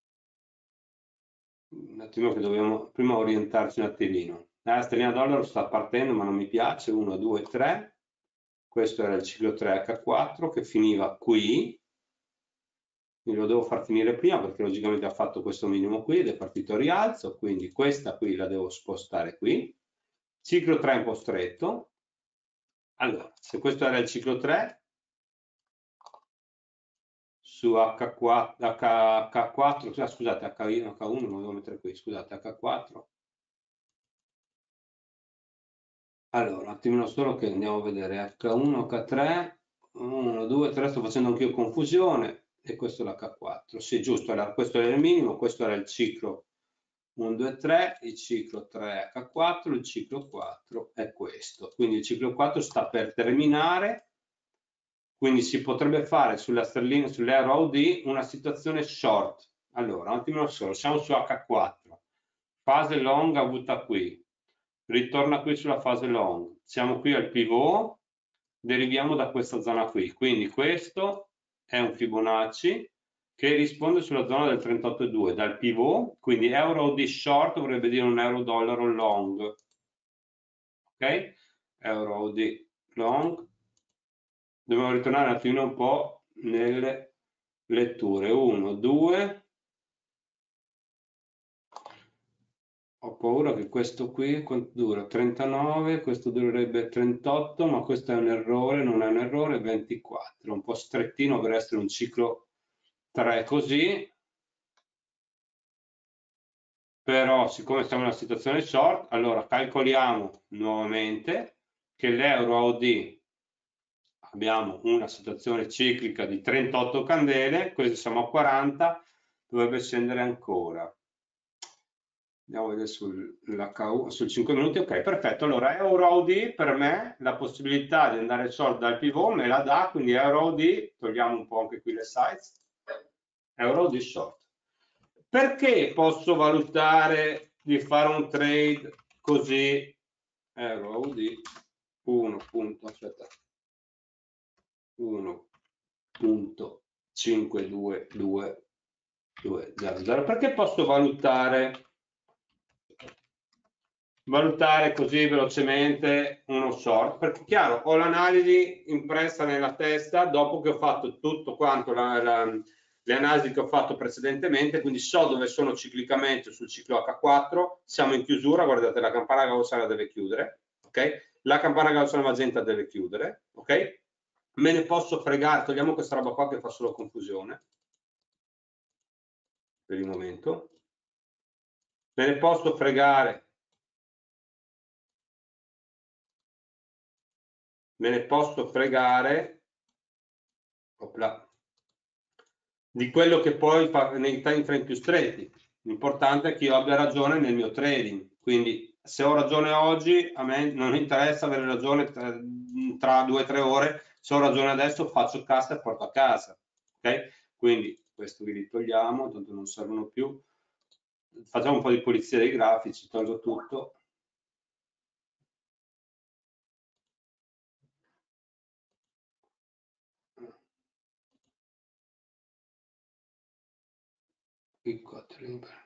un attimo che dobbiamo prima orientarci un attimino. La sterlina dollaro sta partendo ma non mi piace, 1, 2, 3. Questo era il ciclo 3H4 che finiva qui, quindi lo devo far finire prima perché logicamente ha fatto questo minimo qui ed è partito a rialzo, quindi questa qui la devo spostare qui. Ciclo 3 un po' stretto. Allora, se questo era il ciclo 3, su H4, scusate, H1 lo devo mettere qui, scusate, H4. Allora, un attimino solo che andiamo a vedere H1, H3, 1, 2, 3, sto facendo anch'io confusione, e questo è l'H4, sì giusto, questo era il minimo, questo era il ciclo 1, 2, 3, il ciclo 3 H4, il ciclo 4 è questo, quindi il ciclo 4 sta per terminare, quindi si potrebbe fare sulla sterlina, sull'euro AUD una situazione short. Allora, un attimo solo, siamo su H4, fase long avuta qui, ritorna qui sulla fase long, siamo qui al pivot, deriviamo da questa zona qui, quindi questo è un Fibonacci che risponde sulla zona del 38,2 dal pivot, quindi euro AUD short vorrebbe dire un euro dollaro long, ok? Euro AUD long, dobbiamo ritornare un attimino un po' nelle letture, 1, 2, Ho paura che questo qui, quanto dura? 39, questo durerebbe 38, ma questo è un errore, non è un errore, 24. Un po' strettino per essere un ciclo 3 così, però siccome siamo in una situazione short, allora calcoliamo nuovamente che l'euro AUD abbiamo una situazione ciclica di 38 candele, questo siamo a 40, dovrebbe scendere ancora. Andiamo a vedere sul 5 minuti, ok, perfetto. Allora EURAUD per me la possibilità di andare short dal pivot me la dà, quindi EURAUD, togliamo un po' anche qui le size, EURAUD short. Perché posso valutare di fare un trade così EURAUD 1.52220? Perché posso valutare così velocemente uno short? Perché chiaro, ho l'analisi impressa nella testa dopo che ho fatto tutto quanto le analisi che ho fatto precedentemente, quindi so dove sono ciclicamente sul ciclo H4, siamo in chiusura, guardate la campana gaussiana deve chiudere, ok? La campana gaussiana magenta deve chiudere, ok? Me ne posso fregare, togliamo questa roba qua che fa solo confusione per il momento, me ne posso fregare opla, di quello che poi fa nei time frame più stretti. L'importante è che io abbia ragione nel mio trading, quindi se ho ragione oggi a me non interessa avere ragione tra 2 o 3 ore, se ho ragione adesso faccio cassa e porto a casa, ok? Quindi questo vi ritogliamo, tanto non servono più, facciamo un po' di pulizia dei grafici, tolgo tutto. Qui 4 liberi.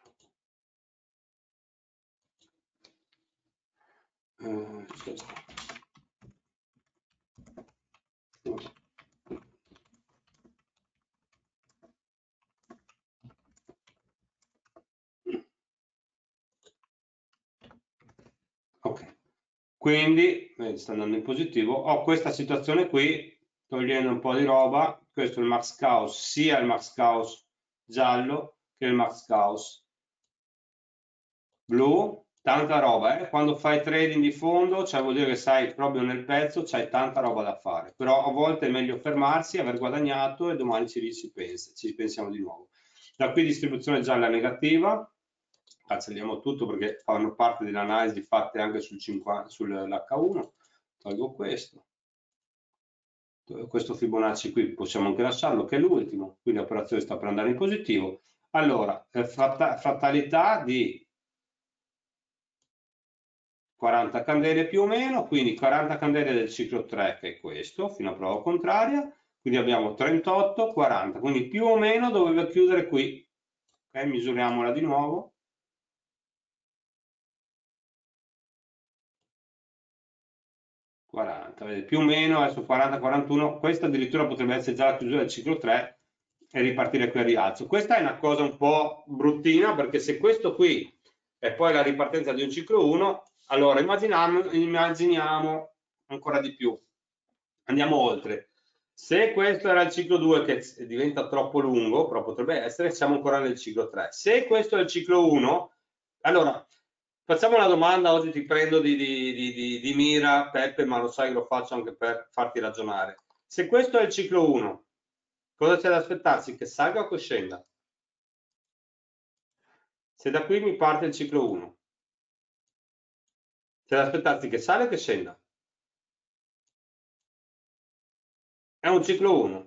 Ok, quindi sta andando in positivo. Ho questa situazione qui, togliendo un po' di roba. Questo è il max caos, sia il max caos giallo che il max caos blu. Tanta roba, quando fai trading di fondo, cioè vuol dire che sai proprio nel pezzo, c'hai tanta roba da fare, però a volte è meglio fermarsi, aver guadagnato e domani ci pensiamo di nuovo. Da qui distribuzione gialla negativa, cancelliamo tutto perché fanno parte delle analisi fatte anche sull'H1, tolgo questo Fibonacci qui possiamo anche lasciarlo che è l'ultimo, quindi l'operazione sta per andare in positivo. Allora, frattalità di 40 candele più o meno, quindi 40 candele del ciclo 3 che è questo, fino a prova contraria, quindi abbiamo 38, 40, quindi più o meno doveva chiudere qui. Ok, misuriamola di nuovo. Più o meno adesso 40-41, questa addirittura potrebbe essere già la chiusura del ciclo 3 e ripartire qui a rialzo. Questa è una cosa un po' bruttina perché se questo qui è poi la ripartenza di un ciclo 1, allora immaginiamo ancora di più, andiamo oltre. Se questo era il ciclo 2 che diventa troppo lungo, però potrebbe essere, siamo ancora nel ciclo 3. Se questo è il ciclo 1, allora facciamo una domanda, oggi ti prendo di mira, Peppe, ma lo sai che lo faccio anche per farti ragionare. Se questo è il ciclo 1, cosa c'è da aspettarsi? Che salga o che scenda? Se da qui mi parte il ciclo 1, c'è da aspettarsi che sale o che scenda? È un ciclo 1.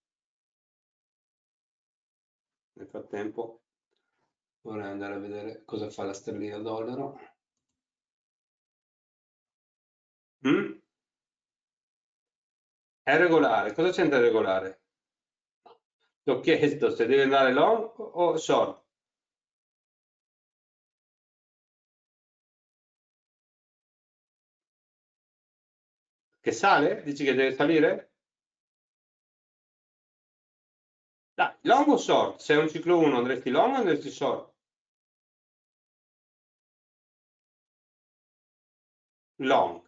Nel frattempo vorrei andare a vedere cosa fa la sterlina dollaro. Mm? È regolare. Cosa c'entra regolare? Ti ho chiesto se deve andare long o short. Che sale? Dici che deve salire? Dai, long o short? Se è un ciclo 1 andresti long o andresti short? long.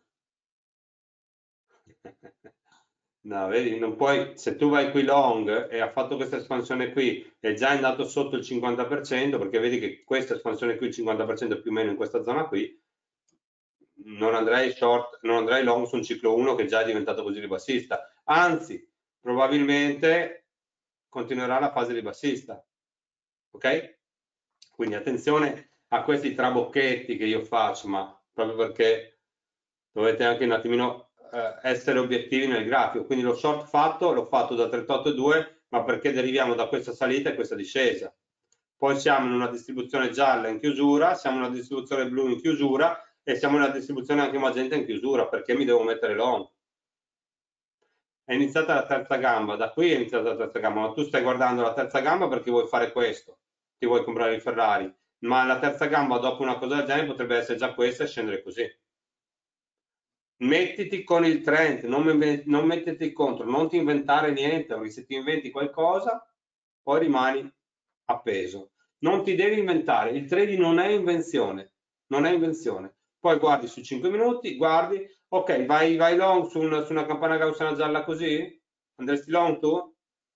No, vedi, non puoi, se tu vai qui long e ha fatto questa espansione qui, è già andato sotto il 50%, perché vedi che questa espansione qui, il 50% più o meno in questa zona qui, non andrei short, non andrei long su un ciclo 1 che già è diventato così ribassista. Anzi, probabilmente continuerà la fase ribassista. Ok? Quindi attenzione a questi trabocchetti che io faccio, ma proprio perché dovete anche un attimino essere obiettivi nel grafico. Quindi lo short fatto, l'ho fatto da 38,2, ma perché deriviamo da questa salita e questa discesa. Poi siamo in una distribuzione gialla in chiusura, siamo in una distribuzione blu in chiusura e siamo in una distribuzione anche magenta in chiusura, perché mi devo mettere long. È iniziata la terza gamba, da qui è iniziata la terza gamba, ma tu stai guardando la terza gamba perché vuoi fare questo, ti vuoi comprare il Ferrari, ma la terza gamba dopo una cosa del genere potrebbe essere già questa e scendere così. Mettiti con il trend, non metterti contro, non ti inventare niente, perché se ti inventi qualcosa poi rimani appeso. Non ti devi inventare, il trading non è invenzione, non è invenzione. Poi guardi su 5 minuti, guardi, ok, vai long su una campana gaussiana gialla così? Andresti long tu?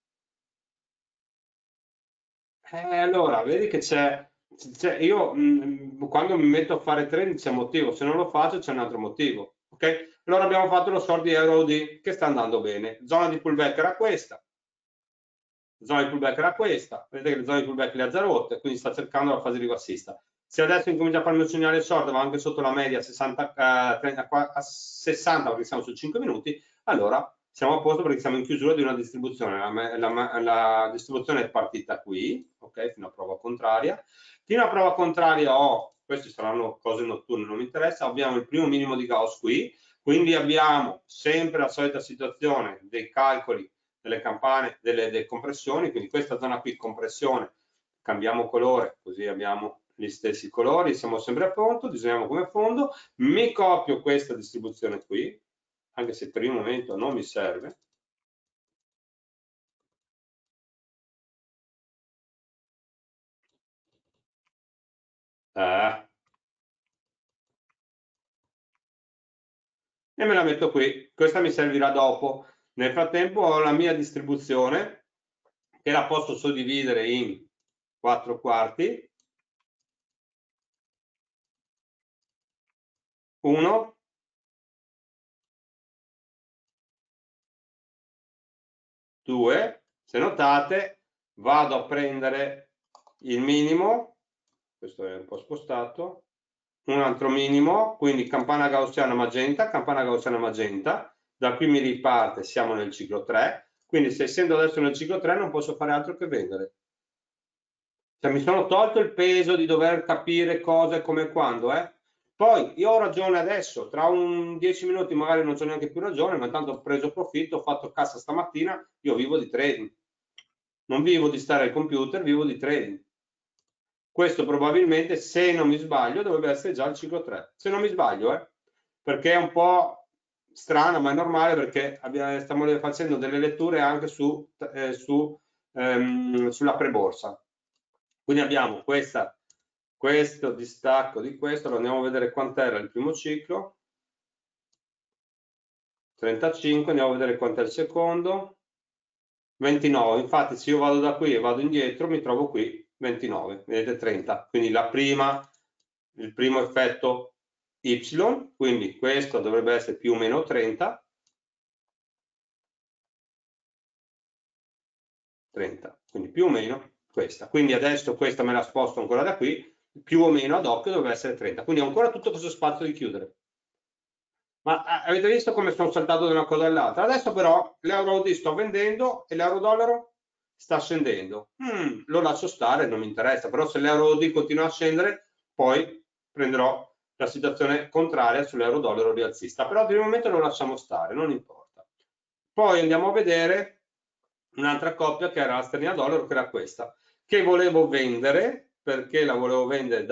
Allora, vedi che io quando mi metto a fare trading c'è un motivo, se non lo faccio c'è un altro motivo, ok? Allora abbiamo fatto lo short di EuroD che sta andando bene, zona di pullback era questa, zona di pullback era questa, vedete che le zone di pullback le ha già rotte, quindi sta cercando la fase ribassista. Se adesso incomincia a farmi un segnale short, va anche sotto la media 60, 30, a 60 perché siamo su 5 minuti, allora siamo a posto perché siamo in chiusura di una distribuzione. La distribuzione è partita qui, ok, fino a prova contraria. Fino a prova contraria queste saranno cose notturne, non mi interessa, abbiamo il primo minimo di Gauss qui, quindi abbiamo sempre la solita situazione dei calcoli delle campane, delle compressioni, quindi questa zona qui compressione, cambiamo colore, così abbiamo gli stessi colori, siamo sempre a punto, disegniamo come fondo, mi copio questa distribuzione qui, anche se per il momento non mi serve. E me la metto qui, questa mi servirà dopo. Nel frattempo ho la mia distribuzione che la posso suddividere in 4 quarti. 1, 2, se notate vado a prendere il minimo, questo è un po' spostato, un altro minimo, quindi campana gaussiana magenta, da qui mi riparte, siamo nel ciclo 3, quindi se essendo adesso nel ciclo 3 non posso fare altro che vendere. Cioè mi sono tolto il peso di dover capire cosa e come e quando, Poi io ho ragione adesso, tra un 10 minuti magari non c'ho neanche più ragione, ma intanto ho preso profitto, ho fatto cassa stamattina, io vivo di trading. Non vivo di stare al computer, vivo di trading. Questo probabilmente, se non mi sbaglio, dovrebbe essere già il ciclo 3. Se non mi sbaglio, perché è un po' strano, ma è normale perché stiamo facendo delle letture anche sulla preborsa. Quindi abbiamo questo distacco di questo, lo andiamo a vedere quant'era il primo ciclo, 35, andiamo a vedere quant'è il secondo, 29, infatti se io vado da qui e vado indietro mi trovo qui 29, vedete 30, quindi il primo effetto Y, quindi questo dovrebbe essere più o meno 30, 30, quindi più o meno questa, quindi adesso questa me la sposto ancora da qui, più o meno ad occhio dovrebbe essere 30, quindi ho ancora tutto questo spazio di chiudere. Ma avete visto come sono saltato da una cosa all'altra? Adesso però l'euro UD sto vendendo e l'euro dollaro sta scendendo. Lo lascio stare, non mi interessa, però se l'euro UD continua a scendere, poi prenderò la situazione contraria sull'euro dollaro rialzista. Però per il momento lo lasciamo stare, non importa. Poi andiamo a vedere un'altra coppia che era la sterlina dollaro, che era questa, che volevo vendere perché la volevo vendere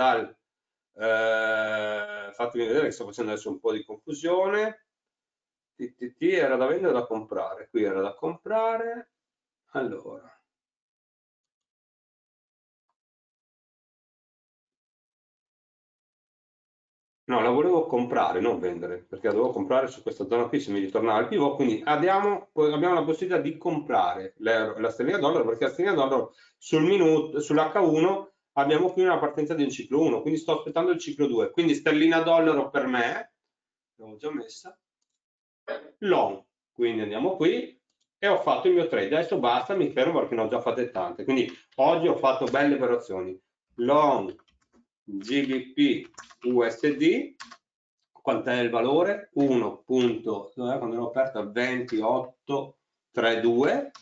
fatemi vedere che sto facendo adesso un po' di confusione. Era da vendere o da comprare? Qui era da comprare. Allora. No, la volevo comprare, non vendere, perché la dovevo comprare su questa zona qui se mi ritornava il pivot, quindi abbiamo la possibilità di comprare la sterlina dollaro, perché la sterlina dollaro sull'H1 abbiamo qui una partenza di un ciclo 1, quindi sto aspettando il ciclo 2, quindi sterlina dollaro per me, l'ho già messa, long, quindi andiamo qui e ho fatto il mio trade, adesso basta, mi fermo perché ne ho già fatte tante, quindi oggi ho fatto belle operazioni, long GBP USD, quant'è il valore? 1. Quando l'ho aperta 2832.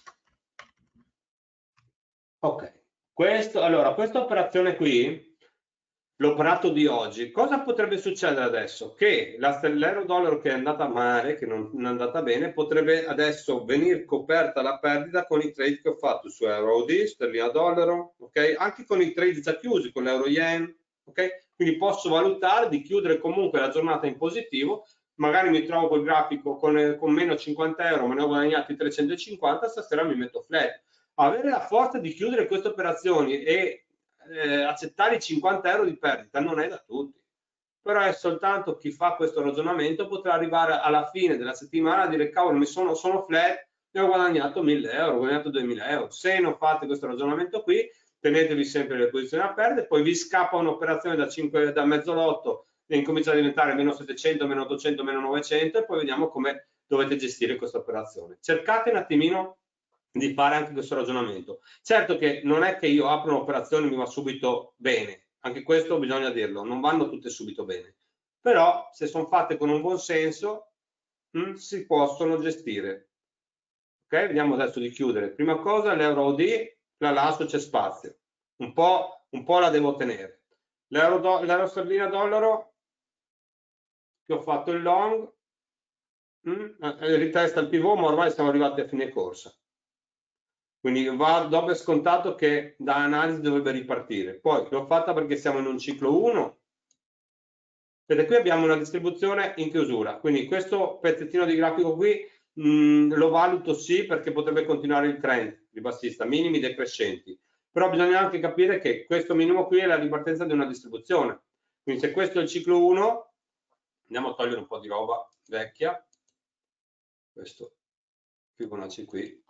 Ok, allora questa operazione qui, l'operato di oggi, cosa potrebbe succedere adesso? Che l'euro dollaro che è andata male, che non è andata bene, potrebbe adesso venire coperta la perdita con i trade che ho fatto su euro USD, sterlina dollaro, ok? Anche con i trade già chiusi, con l'euro yen, ok? Quindi posso valutare di chiudere comunque la giornata in positivo, magari mi trovo col grafico con meno 50 euro, me ne ho guadagnati 350, stasera mi metto flat. Avere la forza di chiudere queste operazioni e accettare i 50 euro di perdita non è da tutti, però è soltanto chi fa questo ragionamento potrà arrivare alla fine della settimana a dire cavolo, sono flat e ho guadagnato 1000 euro, ho guadagnato 2000 euro. Se non fate questo ragionamento qui, tenetevi sempre le posizioni aperte, poi vi scappa un'operazione da mezzo lotto e incomincia a diventare meno 700, meno 800, meno 900 e poi vediamo come dovete gestire questa operazione. Cercate un attimino di fare anche questo ragionamento. Certo che non è che io apro un'operazione e mi va subito bene, anche questo bisogna dirlo, non vanno tutte subito bene, però se sono fatte con un buon senso si possono gestire. Ok, vediamo adesso di chiudere. Prima cosa l'euro OD, la lascio, c'è spazio, un po' la devo tenere. L'euro sterlina dollaro che ho fatto il long, ritesta il pivot, ma ormai siamo arrivati a fine corsa. Quindi va dopo per scontato che da analisi dovrebbe ripartire. Poi l'ho fatta perché siamo in un ciclo 1. Vedete, qui abbiamo una distribuzione in chiusura. Quindi questo pezzettino di grafico qui lo valuto sì perché potrebbe continuare il trend ribassista, minimi decrescenti. Però bisogna anche capire che questo minimo qui è la ripartenza di una distribuzione. Quindi se questo è il ciclo 1, andiamo a togliere un po' di roba vecchia. Questo Fibonacci qui.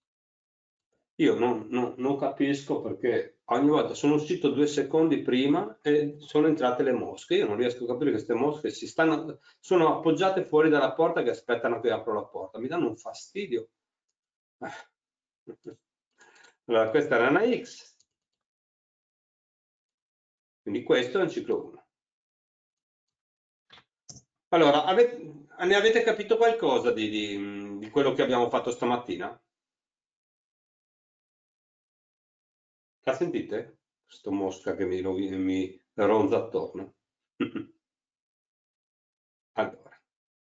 Io non capisco perché ogni volta sono uscito 2 secondi prima e sono entrate le mosche. Io non riesco a capire che queste mosche sono appoggiate fuori dalla porta che aspettano che apro la porta. Mi danno un fastidio. Allora, questa era una X. Quindi questo è un ciclo 1. Allora, ne avete capito qualcosa di quello che abbiamo fatto stamattina? La sentite? Sto mosca che mi ronza attorno. Allora,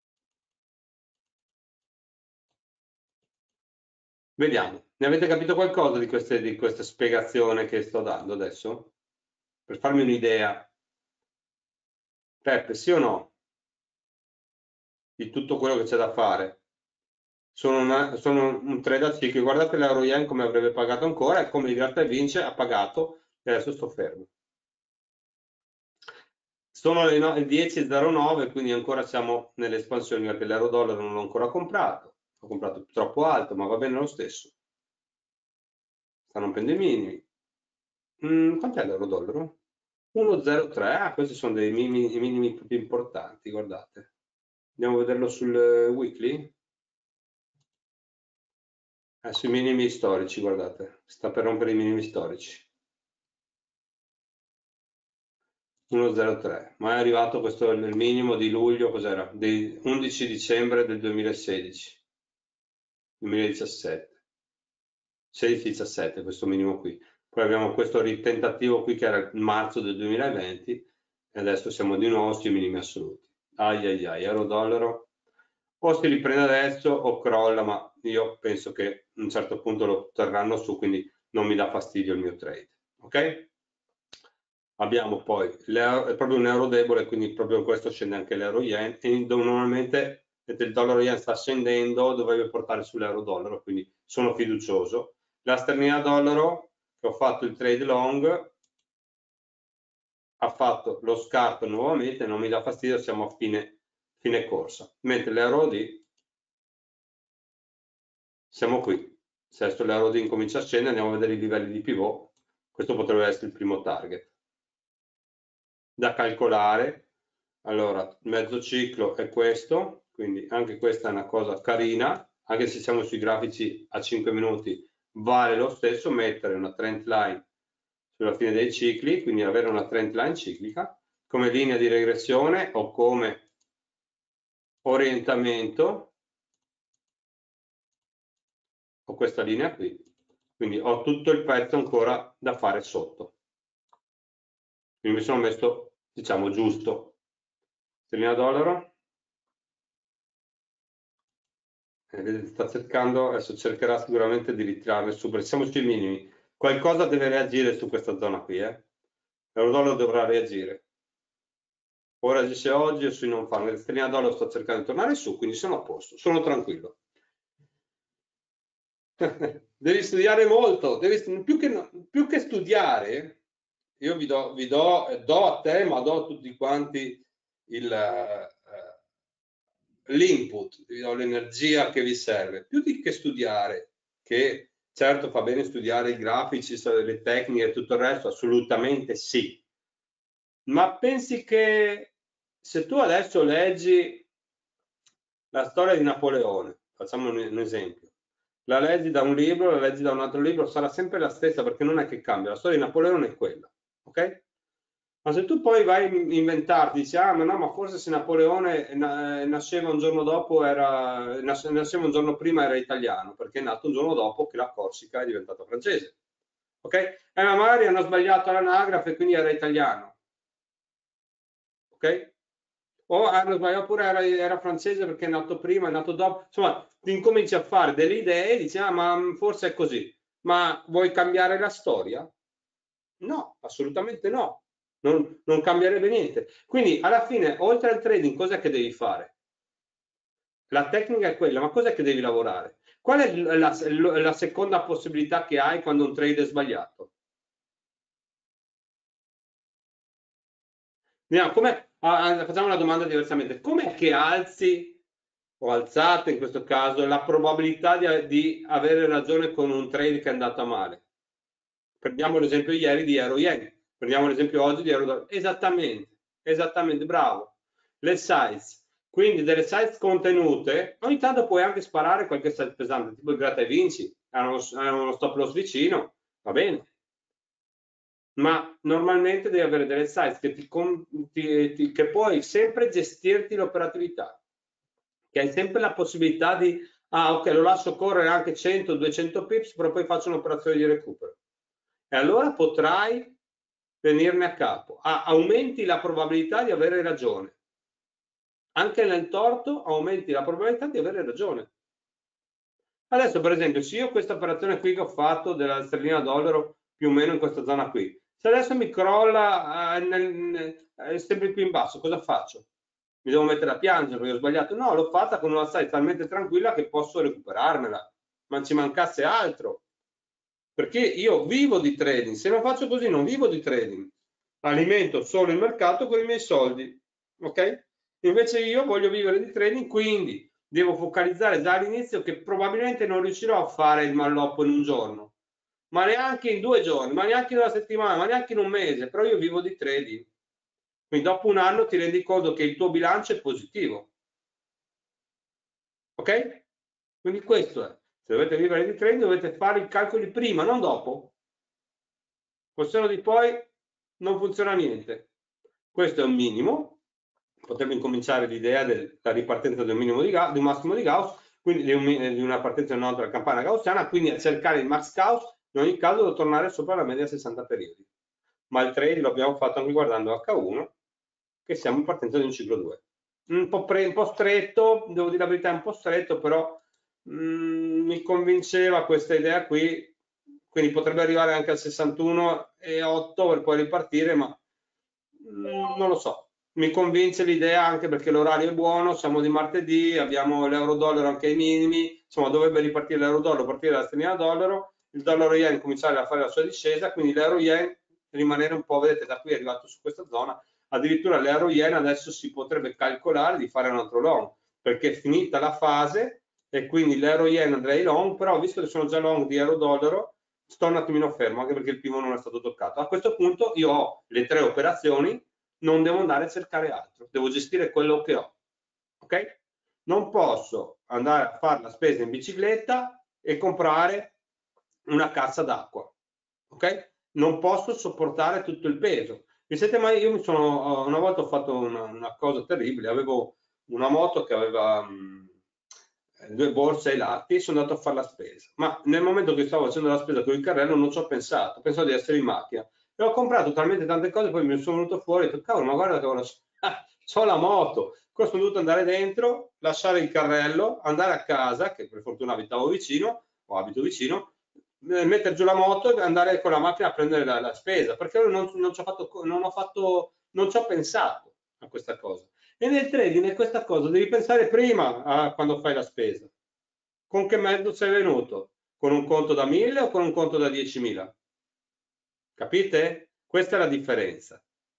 vediamo. Ne avete capito qualcosa di questa spiegazione che sto dando adesso? Per farmi un'idea. Peppe, sì o no? Di tutto quello che c'è da fare. Sono un trade a cicli. Guardate l'euro yen come avrebbe pagato ancora e come in realtà vince ha pagato e adesso sto fermo. Sono le 10.09, quindi ancora siamo nelle espansioni perché l'euro dollaro non l'ho ancora comprato. Ho comprato troppo alto, ma va bene lo stesso. Sta rompendo i minimi. Quant'è l'euro dollaro? 1,03. Ah, questi sono i minimi più importanti, guardate. Andiamo a vederlo sul weekly. Sui minimi storici, guardate. Sta per rompere i minimi storici. 1,03, ma è arrivato questo il minimo di luglio, cos'era? Di 11 dicembre del 2016, 2017, 16-17 questo minimo qui. Poi abbiamo questo tentativo qui che era il marzo del 2020 e adesso siamo di nuovo sui minimi assoluti. Ai ai ai, euro dollaro o si riprende adesso o crolla, ma io penso che a un certo punto lo terranno su, quindi non mi dà fastidio il mio trade, ok? Abbiamo poi è proprio un euro debole, quindi proprio questo scende anche l'euro yen e normalmente il dollaro yen sta scendendo, dovrebbe portare sull'euro dollaro, quindi sono fiducioso. La sterlina dollaro che ho fatto il trade long ha fatto lo scarto nuovamente, non mi dà fastidio, siamo a fine corsa, mentre l'euro D siamo qui. Se adesso l'euro D incomincia a scendere, andiamo a vedere i livelli di pivot, questo potrebbe essere il primo target da calcolare. Allora, mezzo ciclo è questo, quindi anche questa è una cosa carina, anche se siamo sui grafici a 5 minuti, vale lo stesso mettere una trend line sulla fine dei cicli, quindi avere una trend line ciclica come linea di regressione o come orientamento, ho questa linea qui, quindi ho tutto il pezzo ancora da fare sotto. Quindi mi sono messo, diciamo, giusto. Sterlina dollaro. Sta cercando, adesso cercherà sicuramente di ritirarle su, perché siamo sui minimi. Qualcosa deve reagire su questa zona qui, L'euro-dollaro dovrà reagire. O reagisce oggi o sui non farlo. La sterlina dollaro sta cercando di tornare su, quindi sono a posto, sono tranquillo. Devi studiare molto, più che studiare, io do a te, ma do a tutti quanti l'input, vi do l'energia che vi serve, più di che studiare, che certo fa bene studiare i grafici, le tecniche e tutto il resto, assolutamente sì, ma pensi che se tu adesso leggi la storia di Napoleone, facciamo un esempio, la leggi da un libro, la leggi da un altro libro, sarà sempre la stessa perché non è che cambia, la storia di Napoleone è quella, ok? Ma se tu poi vai a inventarti, dici, ah, ma no, ma forse se Napoleone nasceva un giorno dopo, nasceva un giorno prima era italiano, perché è nato un giorno dopo che la Corsica è diventata francese. Ok? Ma magari hanno sbagliato l'anagrafe e quindi era italiano. Ok? O hanno sbagliato pure era francese perché è nato prima, è nato dopo. Insomma, ti incominci a fare delle idee e dici, ah, ma forse è così. Ma vuoi cambiare la storia? No, assolutamente no. Non cambierebbe niente. Quindi alla fine, oltre al trading, cosa che devi fare? La tecnica è quella, ma cos'è che devi lavorare? Qual è la seconda possibilità che hai quando un trade è sbagliato? Facciamo una domanda diversamente. Com'è che alzi o alzate in questo caso la probabilità di avere ragione con un trade che è andato male? Prendiamo l'esempio ieri di Euro Yen, prendiamo l'esempio oggi di Euro Dollar. Esattamente, bravo. Le size. Quindi delle size contenute, ogni tanto puoi anche sparare qualche size pesante, tipo il gratta e vinci, hanno uno stop loss vicino, va bene. Ma normalmente devi avere delle size che puoi sempre gestirti l'operatività, che hai sempre la possibilità di, ah ok, lo lascio correre anche 100-200 pips, però poi faccio un'operazione di recupero. E allora potrai venirne a capo. Aumenti la probabilità di avere ragione. Anche nel torto aumenti la probabilità di avere ragione. Adesso, per esempio, se io questa operazione qui che ho fatto della sterlina dollaro più o meno in questa zona qui, se adesso mi crolla sempre qui in basso, cosa faccio? Mi devo mettere a piangere perché ho sbagliato? No, l'ho fatta con una size talmente tranquilla che posso recuperarmela, ma ci mancasse altro. Perché io vivo di trading, se non faccio così non vivo di trading, alimento solo il mercato con i miei soldi, ok? Invece io voglio vivere di trading, quindi devo focalizzare già all'inizio che probabilmente non riuscirò a fare il malloppo in un giorno, ma neanche in 2 giorni, ma neanche in una settimana, ma neanche in un mese, però io vivo di trading. Quindi dopo un anno ti rendi conto che il tuo bilancio è positivo, ok? Quindi questo è. Se dovete vivere di trading dovete fare i calcoli prima, non dopo. Col seno di poi non funziona niente. Questo è un minimo. Potrebbe incominciare l'idea della ripartenza di un minimo di un massimo di Gauss, quindi di una partenza di un'altra campana gaussiana, quindi a cercare il max Gauss, in ogni caso devo tornare sopra la media 60 periodi. Ma il trade lo abbiamo fatto anche guardando H1, che siamo in partenza di un ciclo 2. Un po' stretto, devo dire la verità, un po' stretto, però mi convinceva questa idea qui, quindi potrebbe arrivare anche al 61,8 per poi ripartire, ma non lo so. Mi convince l'idea anche perché l'orario è buono, siamo di martedì, abbiamo l'euro-dollaro anche ai minimi, insomma dovrebbe ripartire l'euro-dollaro, partire dalla sterlina dollaro, il dollaro yen cominciare a fare la sua discesa, quindi l'euro yen rimanere un po', vedete, da qui è arrivato su questa zona, addirittura l'euro yen adesso si potrebbe calcolare di fare un altro long, perché è finita la fase e quindi l'euro yen andrei long, però visto che sono già long di euro dollaro, sto un attimino fermo, anche perché il pivot non è stato toccato. A questo punto io ho le 3 operazioni, non devo andare a cercare altro, devo gestire quello che ho, ok? Non posso andare a fare la spesa in bicicletta e comprare una cassa d'acqua, ok? Non posso sopportare tutto il peso. Mi siete mai, io mi sono, una volta ho fatto una cosa terribile, avevo una moto che aveva 2 borse ai lati e sono andato a fare la spesa, ma nel momento che stavo facendo la spesa con il carrello non ci ho pensato, pensavo di essere in macchina e ho comprato talmente tante cose, poi mi sono venuto fuori e ho detto, cavolo, ma guarda che ho la moto, poi sono dovuto andare dentro, lasciare il carrello, andare a casa, che per fortuna abitavo vicino, o abito vicino, mettere giù la moto e andare con la macchina a prendere la spesa, perché non ci ho pensato a questa cosa. E nel trading è questa cosa, devi pensare prima a quando fai la spesa. Con che mezzo sei venuto? Con un conto da 1000 o con un conto da 10.000? Capite? Questa è la differenza.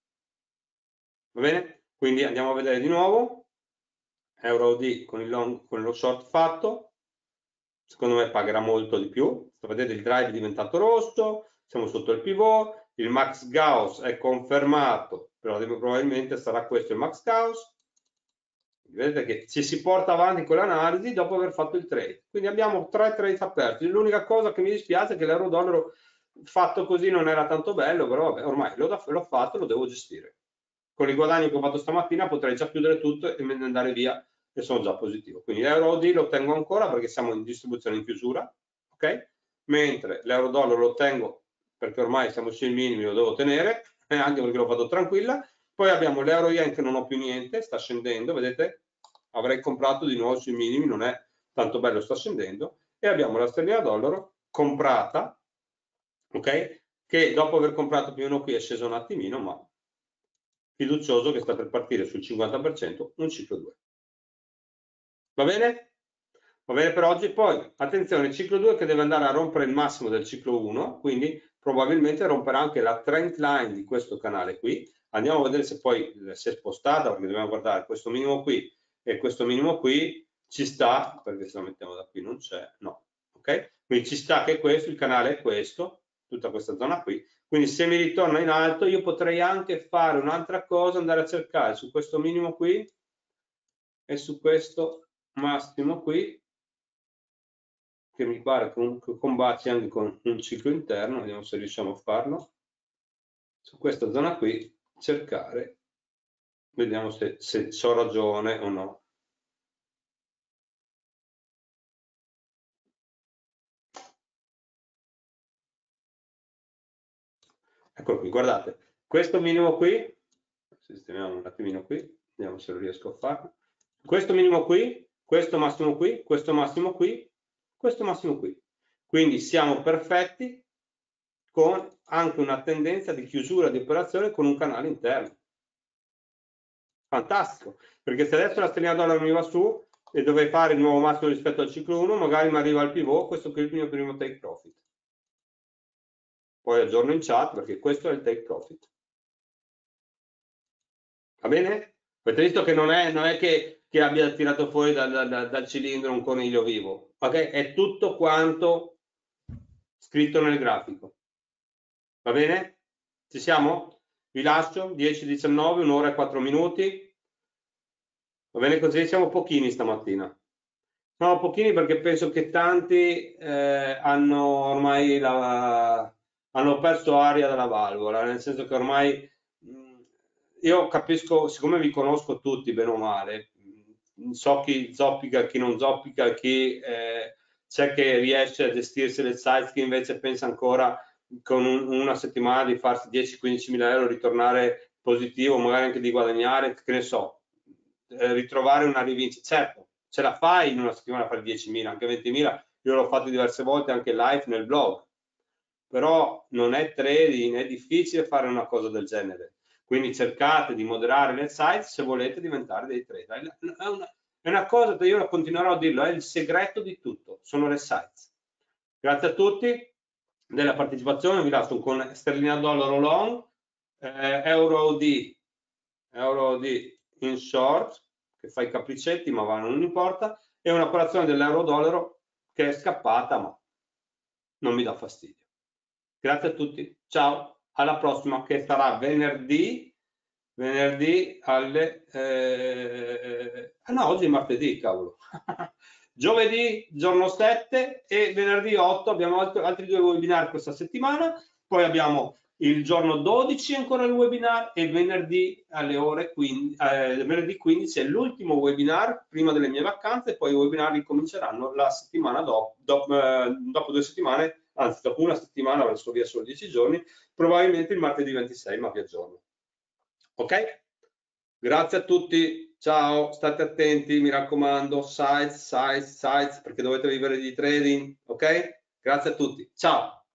Va bene? Quindi andiamo a vedere di nuovo. EURUSD con lo short fatto. Secondo me pagherà molto di più. Vedete il drive è diventato rosso, siamo sotto il pivot, il max Gauss è confermato, però probabilmente sarà questo il max Gauss. Vedete che ci si porta avanti con l'analisi dopo aver fatto il trade. Quindi abbiamo 3 trade aperti. L'unica cosa che mi dispiace è che l'euro dollaro fatto così non era tanto bello, però vabbè, ormai l'ho fatto, lo devo gestire. Con i guadagni che ho fatto stamattina potrei già chiudere tutto e me ne andare via e sono già positivo. Quindi l'euro OD lo tengo ancora perché siamo in distribuzione in chiusura, ok? Mentre l'euro dollaro lo tengo perché ormai siamo sui minimi, lo devo tenere, anche perché l'ho fatto tranquilla. Poi abbiamo l'euro yen che non ho più niente, sta scendendo, vedete? Avrei comprato di nuovo sui minimi, non è tanto bello, sta scendendo. E abbiamo la sterlina dollaro comprata, ok? Che dopo aver comprato più o meno qui è sceso un attimino, ma fiducioso che sta per partire sul 50% un ciclo 2. Va bene? Va bene per oggi? Poi, attenzione, il ciclo 2 che deve andare a rompere il massimo del ciclo 1, quindi probabilmente romperà anche la trend line di questo canale qui. Andiamo a vedere se poi si è spostata, perché dobbiamo guardare questo minimo qui e questo minimo qui ci sta, perché se lo mettiamo da qui non c'è, no, ok? Quindi ci sta che questo, il canale è questo, tutta questa zona qui. Quindi se mi ritorna in alto io potrei anche fare un'altra cosa, andare a cercare su questo minimo qui e su questo massimo qui, che mi pare comunque combaci anche con un ciclo interno, vediamo se riusciamo a farlo, su questa zona qui, cercare, vediamo se ho ragione o no. Eccolo qui, guardate, questo minimo qui, sistemiamo un attimino qui, vediamo se lo riesco a fare, questo minimo qui, questo massimo qui, questo massimo qui, questo massimo qui. Quindi siamo perfetti con anche una tendenza di chiusura di operazione con un canale interno. Fantastico, perché se adesso la sterlina dollaro mi va su e dovrei fare il nuovo massimo rispetto al ciclo 1, magari mi arriva al pivot, questo qui è il mio primo take profit. Poi aggiorno in chat perché questo è il take profit. Va bene? Avete visto che non è che abbia tirato fuori dal cilindro un coniglio vivo, ok? È tutto quanto scritto nel grafico. Va bene? Ci siamo? Vi lascio 10-19, un'ora e 4 minuti. Va bene così? Siamo pochini stamattina. Siamo pochini perché penso che tanti hanno ormai hanno perso aria dalla valvola, nel senso che ormai io capisco, siccome vi conosco tutti bene o male, so chi zoppica, chi non zoppica, chi c'è che riesce a gestirsi le sites, chi invece pensa ancora con una settimana di farsi 10-15 mila euro, ritornare positivo, magari anche di guadagnare, che ne so, ritrovare una rivincita. Certo, ce la fai in una settimana a fare 10.000, anche 20.000, io l'ho fatto diverse volte anche live nel blog, però non è trading, è difficile fare una cosa del genere. Quindi cercate di moderare le site se volete diventare dei trader. È una cosa che io continuerò a dirlo, è il segreto di tutto, sono le sites. Grazie a tutti, della partecipazione, vi lascio con sterlina dollaro long, euro di in short, che fa i capriccetti, ma non importa, e una colazione dell'euro dollaro che è scappata, ma non mi dà fastidio. Grazie a tutti, ciao, alla prossima, che sarà venerdì alle no, oggi è martedì, cavolo. Giovedì giorno 7 e venerdì 8 abbiamo altri 2 webinar questa settimana, poi abbiamo il giorno 12 ancora il webinar e venerdì alle ore 15, venerdì 15 è l'ultimo webinar prima delle mie vacanze, poi i webinar ricominceranno la settimana dopo 2 settimane, anzi dopo una settimana, perché sto via solo 10 giorni, probabilmente il martedì 26, ma vi aggiorno. Ok? Grazie a tutti, ciao, state attenti, mi raccomando, sites, perché dovete vivere di trading, ok? Grazie a tutti, ciao!